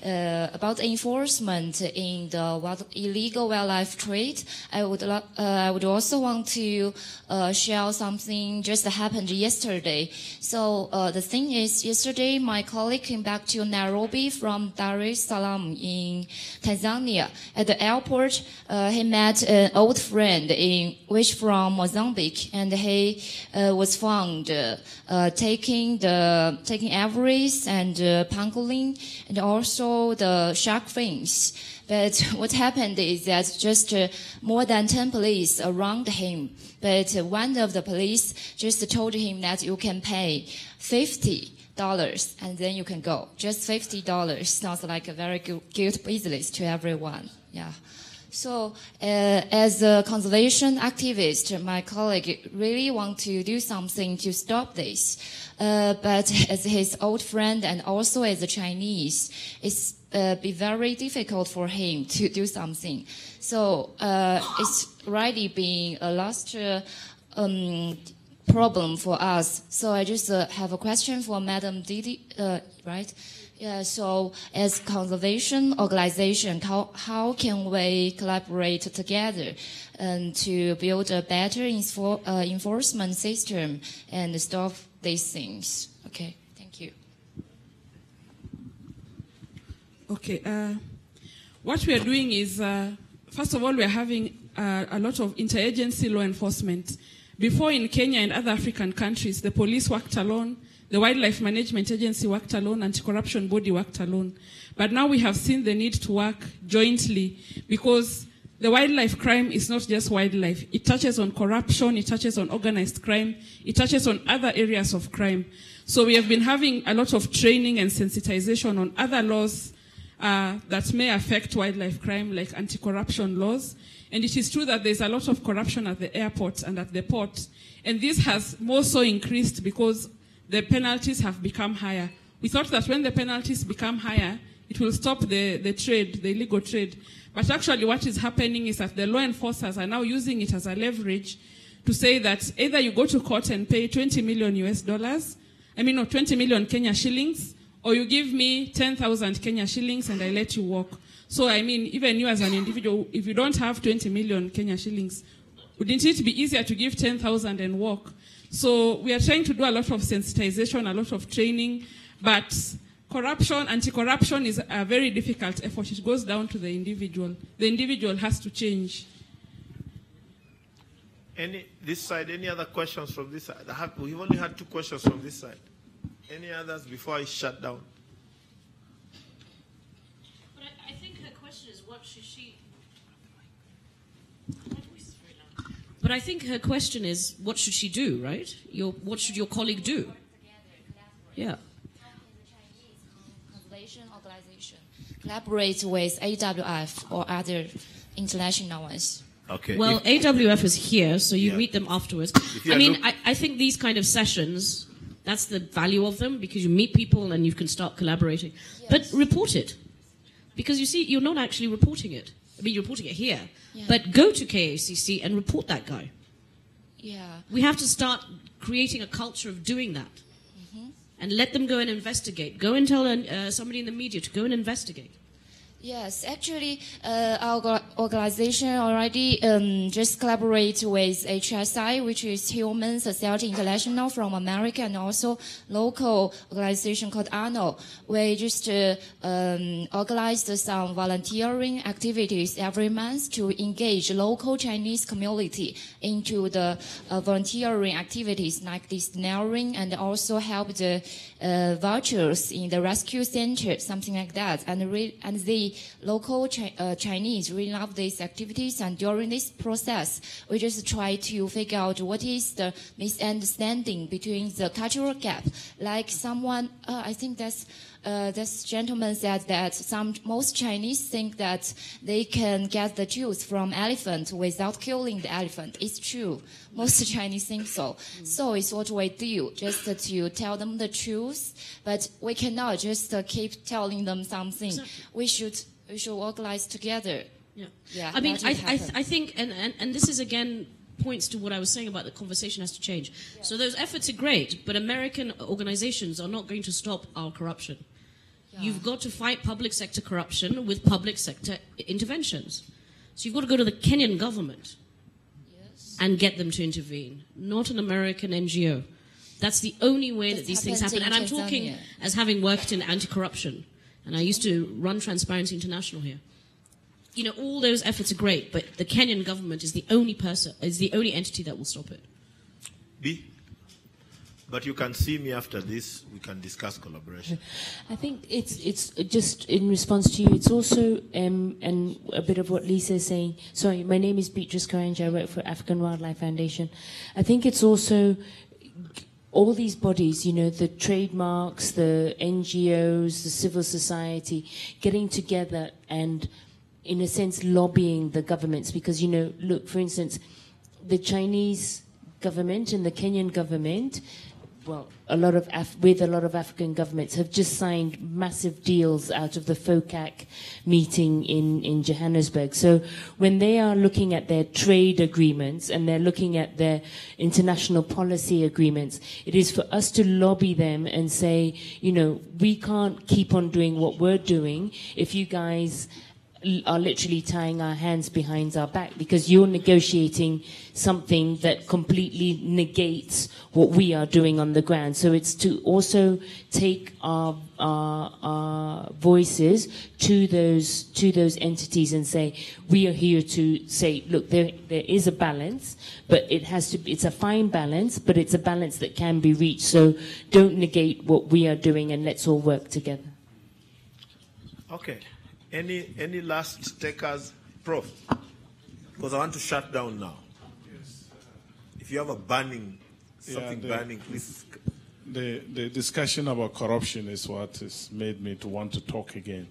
enforcement in the illegal wildlife trade, I would also want to share something just happened yesterday. So, the thing is, yesterday my colleague came back to Nairobi from Dar es Salaam in Tanzania. At the airport, he met an old friend from Mozambique, and he was found taking ivories and pangolin and also the shark fins. But what happened is that just more than 10 police around him. But one of the police just told him that you can pay $50 and then you can go. Just $50 sounds like a very good business to everyone. Yeah. So, as a conservation activist, my colleague really want to do something to stop this. But as his old friend and also as a Chinese, it's be very difficult for him to do something. So, it's really been a last problem for us. So I just have a question for Madam Didi, right? Yeah, so as conservation organization, how can we collaborate together and to build a better enforcement system and stop these things? Okay, thank you. Okay, what we are doing is, first of all, we are having a lot of interagency law enforcement. Before in Kenya and other African countries, the police worked alone, the Wildlife Management Agency worked alone, Anti-Corruption Body worked alone. But now we have seen the need to work jointly because the wildlife crime is not just wildlife. It touches on corruption, it touches on organized crime, it touches on other areas of crime. So we have been having a lot of training and sensitization on other laws that may affect wildlife crime, like anti-corruption laws. And it is true that there's a lot of corruption at the airport and at the port. And this has more so increased because the penalties have become higher. We thought that when the penalties become higher, it will stop the trade, the illegal trade. But actually what is happening is that the law enforcers are now using it as a leverage to say that either you go to court and pay $20 million US, 20 million Kenya shillings, or you give me 10,000 Kenya shillings and I let you walk. So even you as an individual, if you don't have 20 million Kenya shillings, wouldn't it be easier to give 10,000 and walk? So we are trying to do a lot of sensitization, a lot of training, but corruption, anti-corruption is a very difficult effort. It goes down to the individual. The individual has to change. This side, any other questions from this side? We've only had 2 questions from this side. Any others before I shut down? But I think her question is, what should she... But I think her question is, what should she do, right? What should your colleague do? Yeah. Organization collaborate with AWF or other international ones. Okay. Well, AWF is here, so you meet them afterwards. I think these kind of sessions, that's the value of them, because you meet people and you can start collaborating. Yes. But report it. Because you see, you're not actually reporting it. You're reporting it here. Yeah. But go to KACC and report that guy. Yeah. We have to start creating a culture of doing that. And let them go and investigate. Go and tell somebody in the media to go and investigate. Yes, actually, our organization already just collaborate with HSI, which is Human Society International from America, and also local organization called ANO. We just organized some volunteering activities every month to engage local Chinese community into the volunteering activities like distillery, and also help the vouchers in the rescue center, something like that. And the local Chinese really love these activities, and during this process, we just try to figure out what is the misunderstanding between the cultural gap. Like someone, I think this gentleman said that most Chinese think that they can get the juice from elephant without killing the elephant. It's true. Most Chinese think so. So it's what we do, just to tell them the truth. But we cannot just keep telling them something. We should organize together. Yeah. I think, and this is again points to what I was saying about the conversation has to change. Yeah. So those efforts are great, but American organizations are not going to stop our corruption. Yeah. You've got to fight public sector corruption with public sector interventions. So you've got to go to the Kenyan government and get them to intervene, not an American NGO. That's the only way that these things happen. And I'm talking as having worked in anti-corruption. And I used to run Transparency International here. You know, all those efforts are great, but the Kenyan government is the only entity that will stop it. B? But you can see me after this. We can discuss collaboration. I think it's just in response to you. It's also and a bit of what Lisa is saying. Sorry, my name is Beatrice Karanja. I work for African Wildlife Foundation. I think it's also all these bodies, you know, the trademarks, the NGOs, the civil society, getting together and, in a sense, lobbying the governments. Because, you know, look, for instance, the Chinese government and the Kenyan government, well, with a lot of African governments, have just signed massive deals out of the FOCAC meeting in Johannesburg. So when they are looking at their trade agreements and they're looking at their international policy agreements, it is for us to lobby them and say, you know, we can't keep on doing what we're doing if you guys are literally tying our hands behind our back, because you're negotiating something that completely negates what we are doing on the ground. So it's to also take our voices to those entities and say, we are here to say, look, there is a balance, but it's a fine balance, but it's a balance that can be reached. So don't negate what we are doing, and let's all work together. Okay. Any last takers? Prof? Because I want to shut down now. Yes. If you have burning, please. The discussion about corruption is what has made me to want to talk again.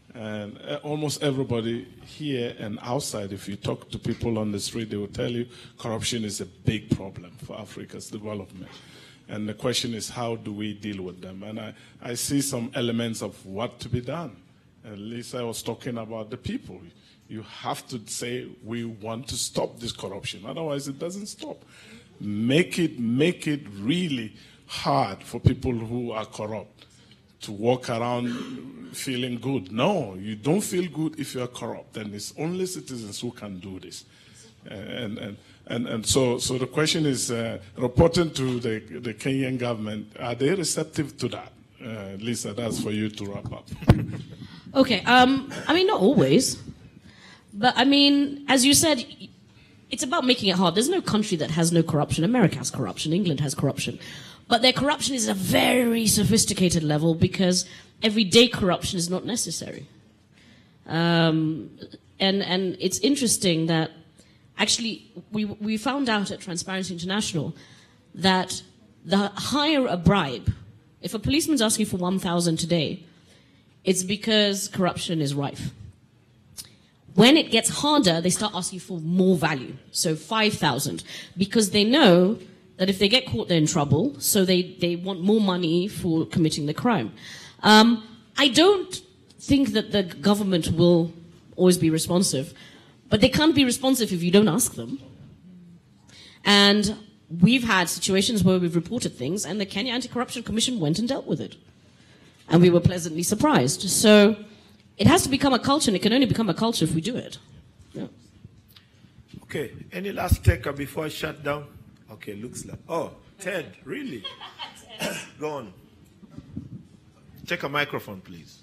And almost everybody here and outside, if you talk to people on the street, they will tell you corruption is a big problem for Africa's development. And the question is, how do we deal with them? And I see some elements of what to be done. At least I was talking about the people. You have to say, we want to stop this corruption. Otherwise, it doesn't stop. Make it really hard for people who are corrupt to walk around feeling good. No, you don't feel good if you are corrupt. And it's only citizens who can do this. And so the question is, reporting to the Kenyan government, are they receptive to that? Lisa, that's for you to wrap up. Okay, I mean, not always. But I mean, as you said, it's about making it hard. There's no country that has no corruption. America has corruption. England has corruption. But their corruption is at a very sophisticated level because everyday corruption is not necessary. And it's interesting that actually we found out at Transparency International that the higher a bribe, if a policeman's asking for 1,000 today, it's because corruption is rife. When it gets harder, they start asking for more value. So 5,000, because they know that if they get caught, they're in trouble. So they want more money for committing the crime. I don't think that the government will always be responsive, but they can't be responsive if you don't ask them. And we've had situations where we've reported things, and the Kenya Anti-Corruption Commission went and dealt with it. And we were pleasantly surprised. So it has to become a culture, and it can only become a culture if we do it. Yeah. Okay, any last taker before I shut down? Okay, looks like, oh, Ted, really? Go on. Take a microphone, please.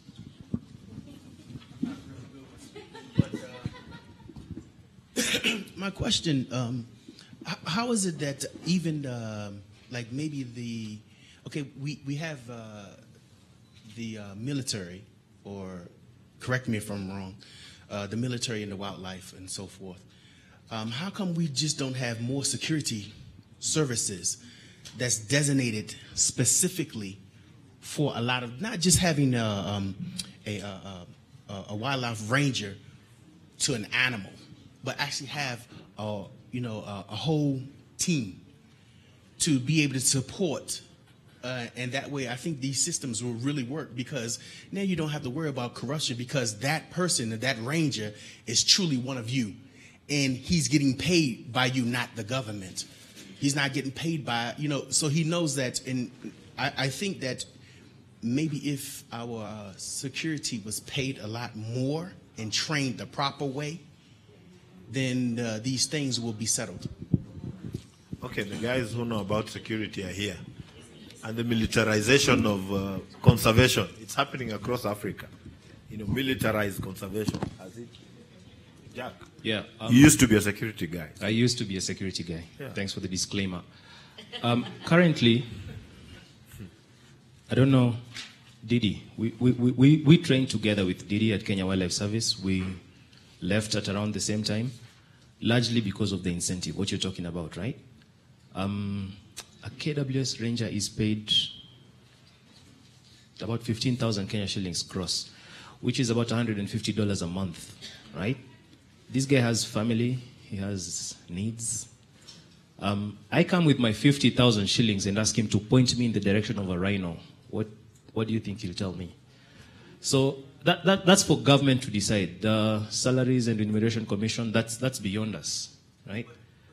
My question, how is it that even, like maybe we have the military, or correct me if I'm wrong, the military and the wildlife and so forth. How come we just don't have more security services that's designated specifically for a lot of, not just having a wildlife ranger to an animal, but actually have a whole team to be able to support. And that way, I think these systems will really work, because now you don't have to worry about corruption, because that person, that ranger, is truly one of you. And he's getting paid by you, not the government. He's not getting paid by, so he knows that. And I think that maybe if our security was paid a lot more and trained the proper way, then these things will be settled. Okay, the guys who know about security are here. And the militarization of conservation, it's happening across Africa. Militarized conservation. Has it? Jack? Yeah. You used to be a security guy. I used to be a security guy. Yeah. Thanks for the disclaimer. Currently, I don't know, Didi. We trained together with Didi at Kenya Wildlife Service. We left at around the same time, largely because of the incentive, what you're talking about, right? A KWS ranger is paid about 15,000 Kenya shillings gross, which is about $150 a month, right? This guy has family, he has needs. I come with my 50,000 shillings and ask him to point me in the direction of a rhino. What do you think he'll tell me? So that's for government to decide. The Salaries and Remuneration Commission, that's beyond us, right?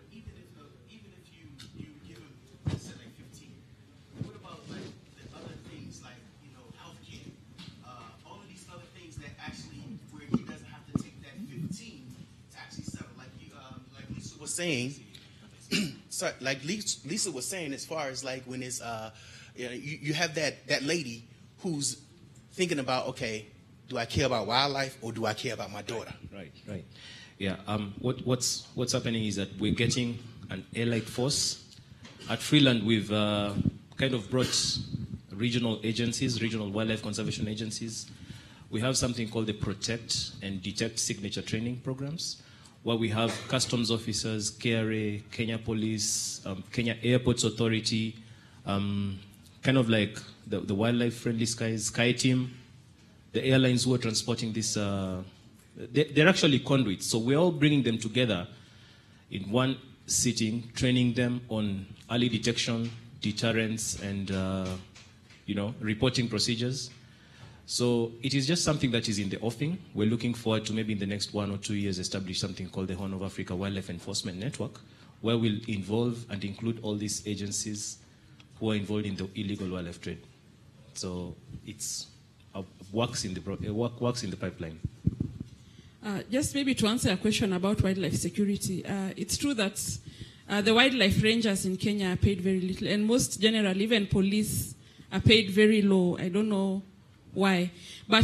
Saying, so like Lisa was saying, as far as like when it's you have that lady who's thinking about, okay, do I care about wildlife or do I care about my daughter? Right. Yeah. What's happening is that we're getting an allied force. At Freeland, we've kind of brought regional agencies, regional wildlife conservation agencies. We have something called the Protect and Detect signature training programs, where we have customs officers, KRA, Kenya Police, Kenya Airports Authority, kind of like the Wildlife Friendly Skies, Sky Team, the airlines who are transporting this, they're actually conduits. So we're all bringing them together in one sitting, training them on early detection, deterrence, and reporting procedures. So it is just something that is in the offing. We're looking forward to maybe in the next 1 or 2 years establish something called the Horn of Africa Wildlife Enforcement Network, where we'll involve and include all these agencies who are involved in the illegal wildlife trade. So it's works in the pipeline. Just maybe to answer a question about wildlife security, it's true that the wildlife rangers in Kenya are paid very little, and most generally, even police are paid very low. I don't know why. But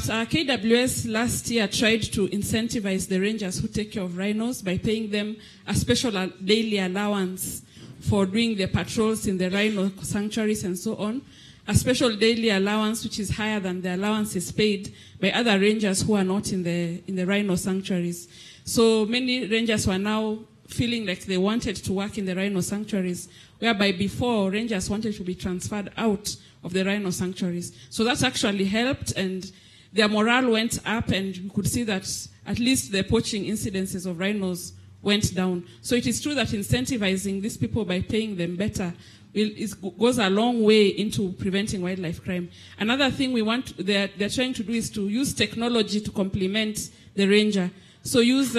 KWS last year tried to incentivize the rangers who take care of rhinos by paying them a special daily allowance for doing their patrols in the rhino sanctuaries and so on. A special daily allowance which is higher than the allowances paid by other rangers who are not in the rhino sanctuaries. So many rangers were now feeling like they wanted to work in the rhino sanctuaries, whereby before rangers wanted to be transferred out of the rhino sanctuaries. So that actually helped, and their morale went up, and you could see that at least the poaching incidences of rhinos went down. So it is true that incentivizing these people by paying them better goes a long way into preventing wildlife crime. Another thing they're trying to do is to use technology to complement the ranger. So use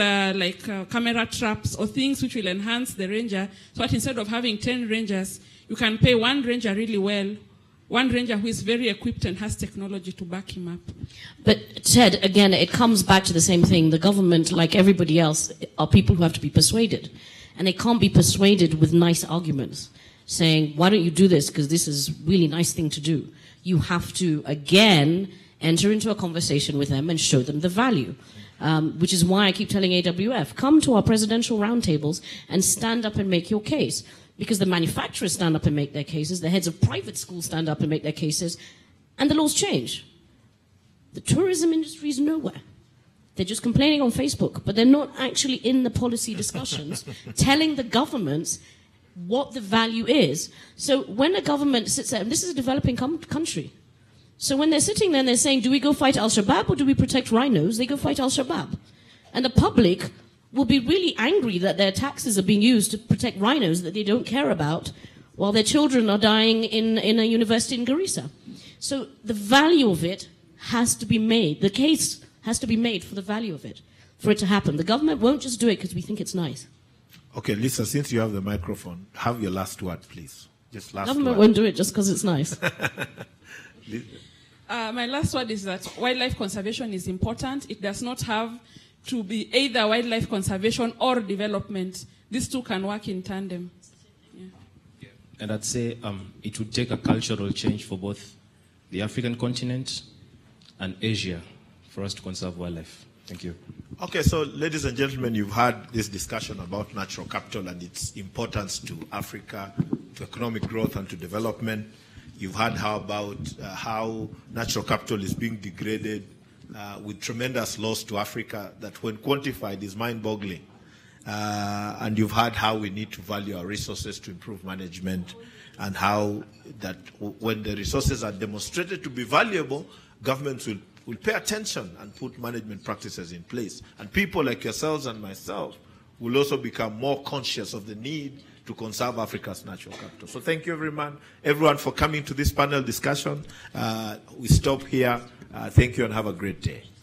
camera traps or things which will enhance the ranger, so that instead of having 10 rangers, you can pay one ranger really well, one ranger who is very equipped and has technology to back him up. But Ted, again, it comes back to the same thing. The government, like everybody else, are people who have to be persuaded. And they can't be persuaded with nice arguments, saying, why don't you do this, because this is a really nice thing to do. You have to, again, enter into a conversation with them and show them the value. Which is why I keep telling AWF, come to our presidential roundtables and stand up and make your case. Because the manufacturers stand up and make their cases, the heads of private schools stand up and make their cases, and the laws change. The tourism industry is nowhere. They're just complaining on Facebook, but they're not actually in the policy discussions telling the governments what the value is. So when a government sits there, and this is a developing country, so when they're sitting there and they're saying, do we go fight Al-Shabaab or do we protect rhinos? They go fight Al-Shabaab. And the public will be really angry that their taxes are being used to protect rhinos that they don't care about, while their children are dying in a university in Garissa. So the value of it has to be made. The case has to be made for the value of it, for it to happen. The government won't just do it because we think it's nice. Okay, Lisa, since you have the microphone, have your last word, please. Just last Government word. won't do it just because it's nice. My last word is that wildlife conservation is important. It does not have to be either wildlife conservation or development. These two can work in tandem. Yeah. And I'd say it would take a cultural change for both the African continent and Asia for us to conserve wildlife. Thank you. Okay, so ladies and gentlemen, you've had this discussion about natural capital and its importance to Africa, to economic growth and to development. You've heard how natural capital is being degraded with tremendous loss to Africa that when quantified is mind-boggling. And you've heard how we need to value our resources to improve management, and how that when the resources are demonstrated to be valuable, governments will pay attention and put management practices in place. And people like yourselves and myself will also become more conscious of the need to conserve Africa's natural capital. So thank you, everyone for coming to this panel discussion. We stop here. Thank you and have a great day.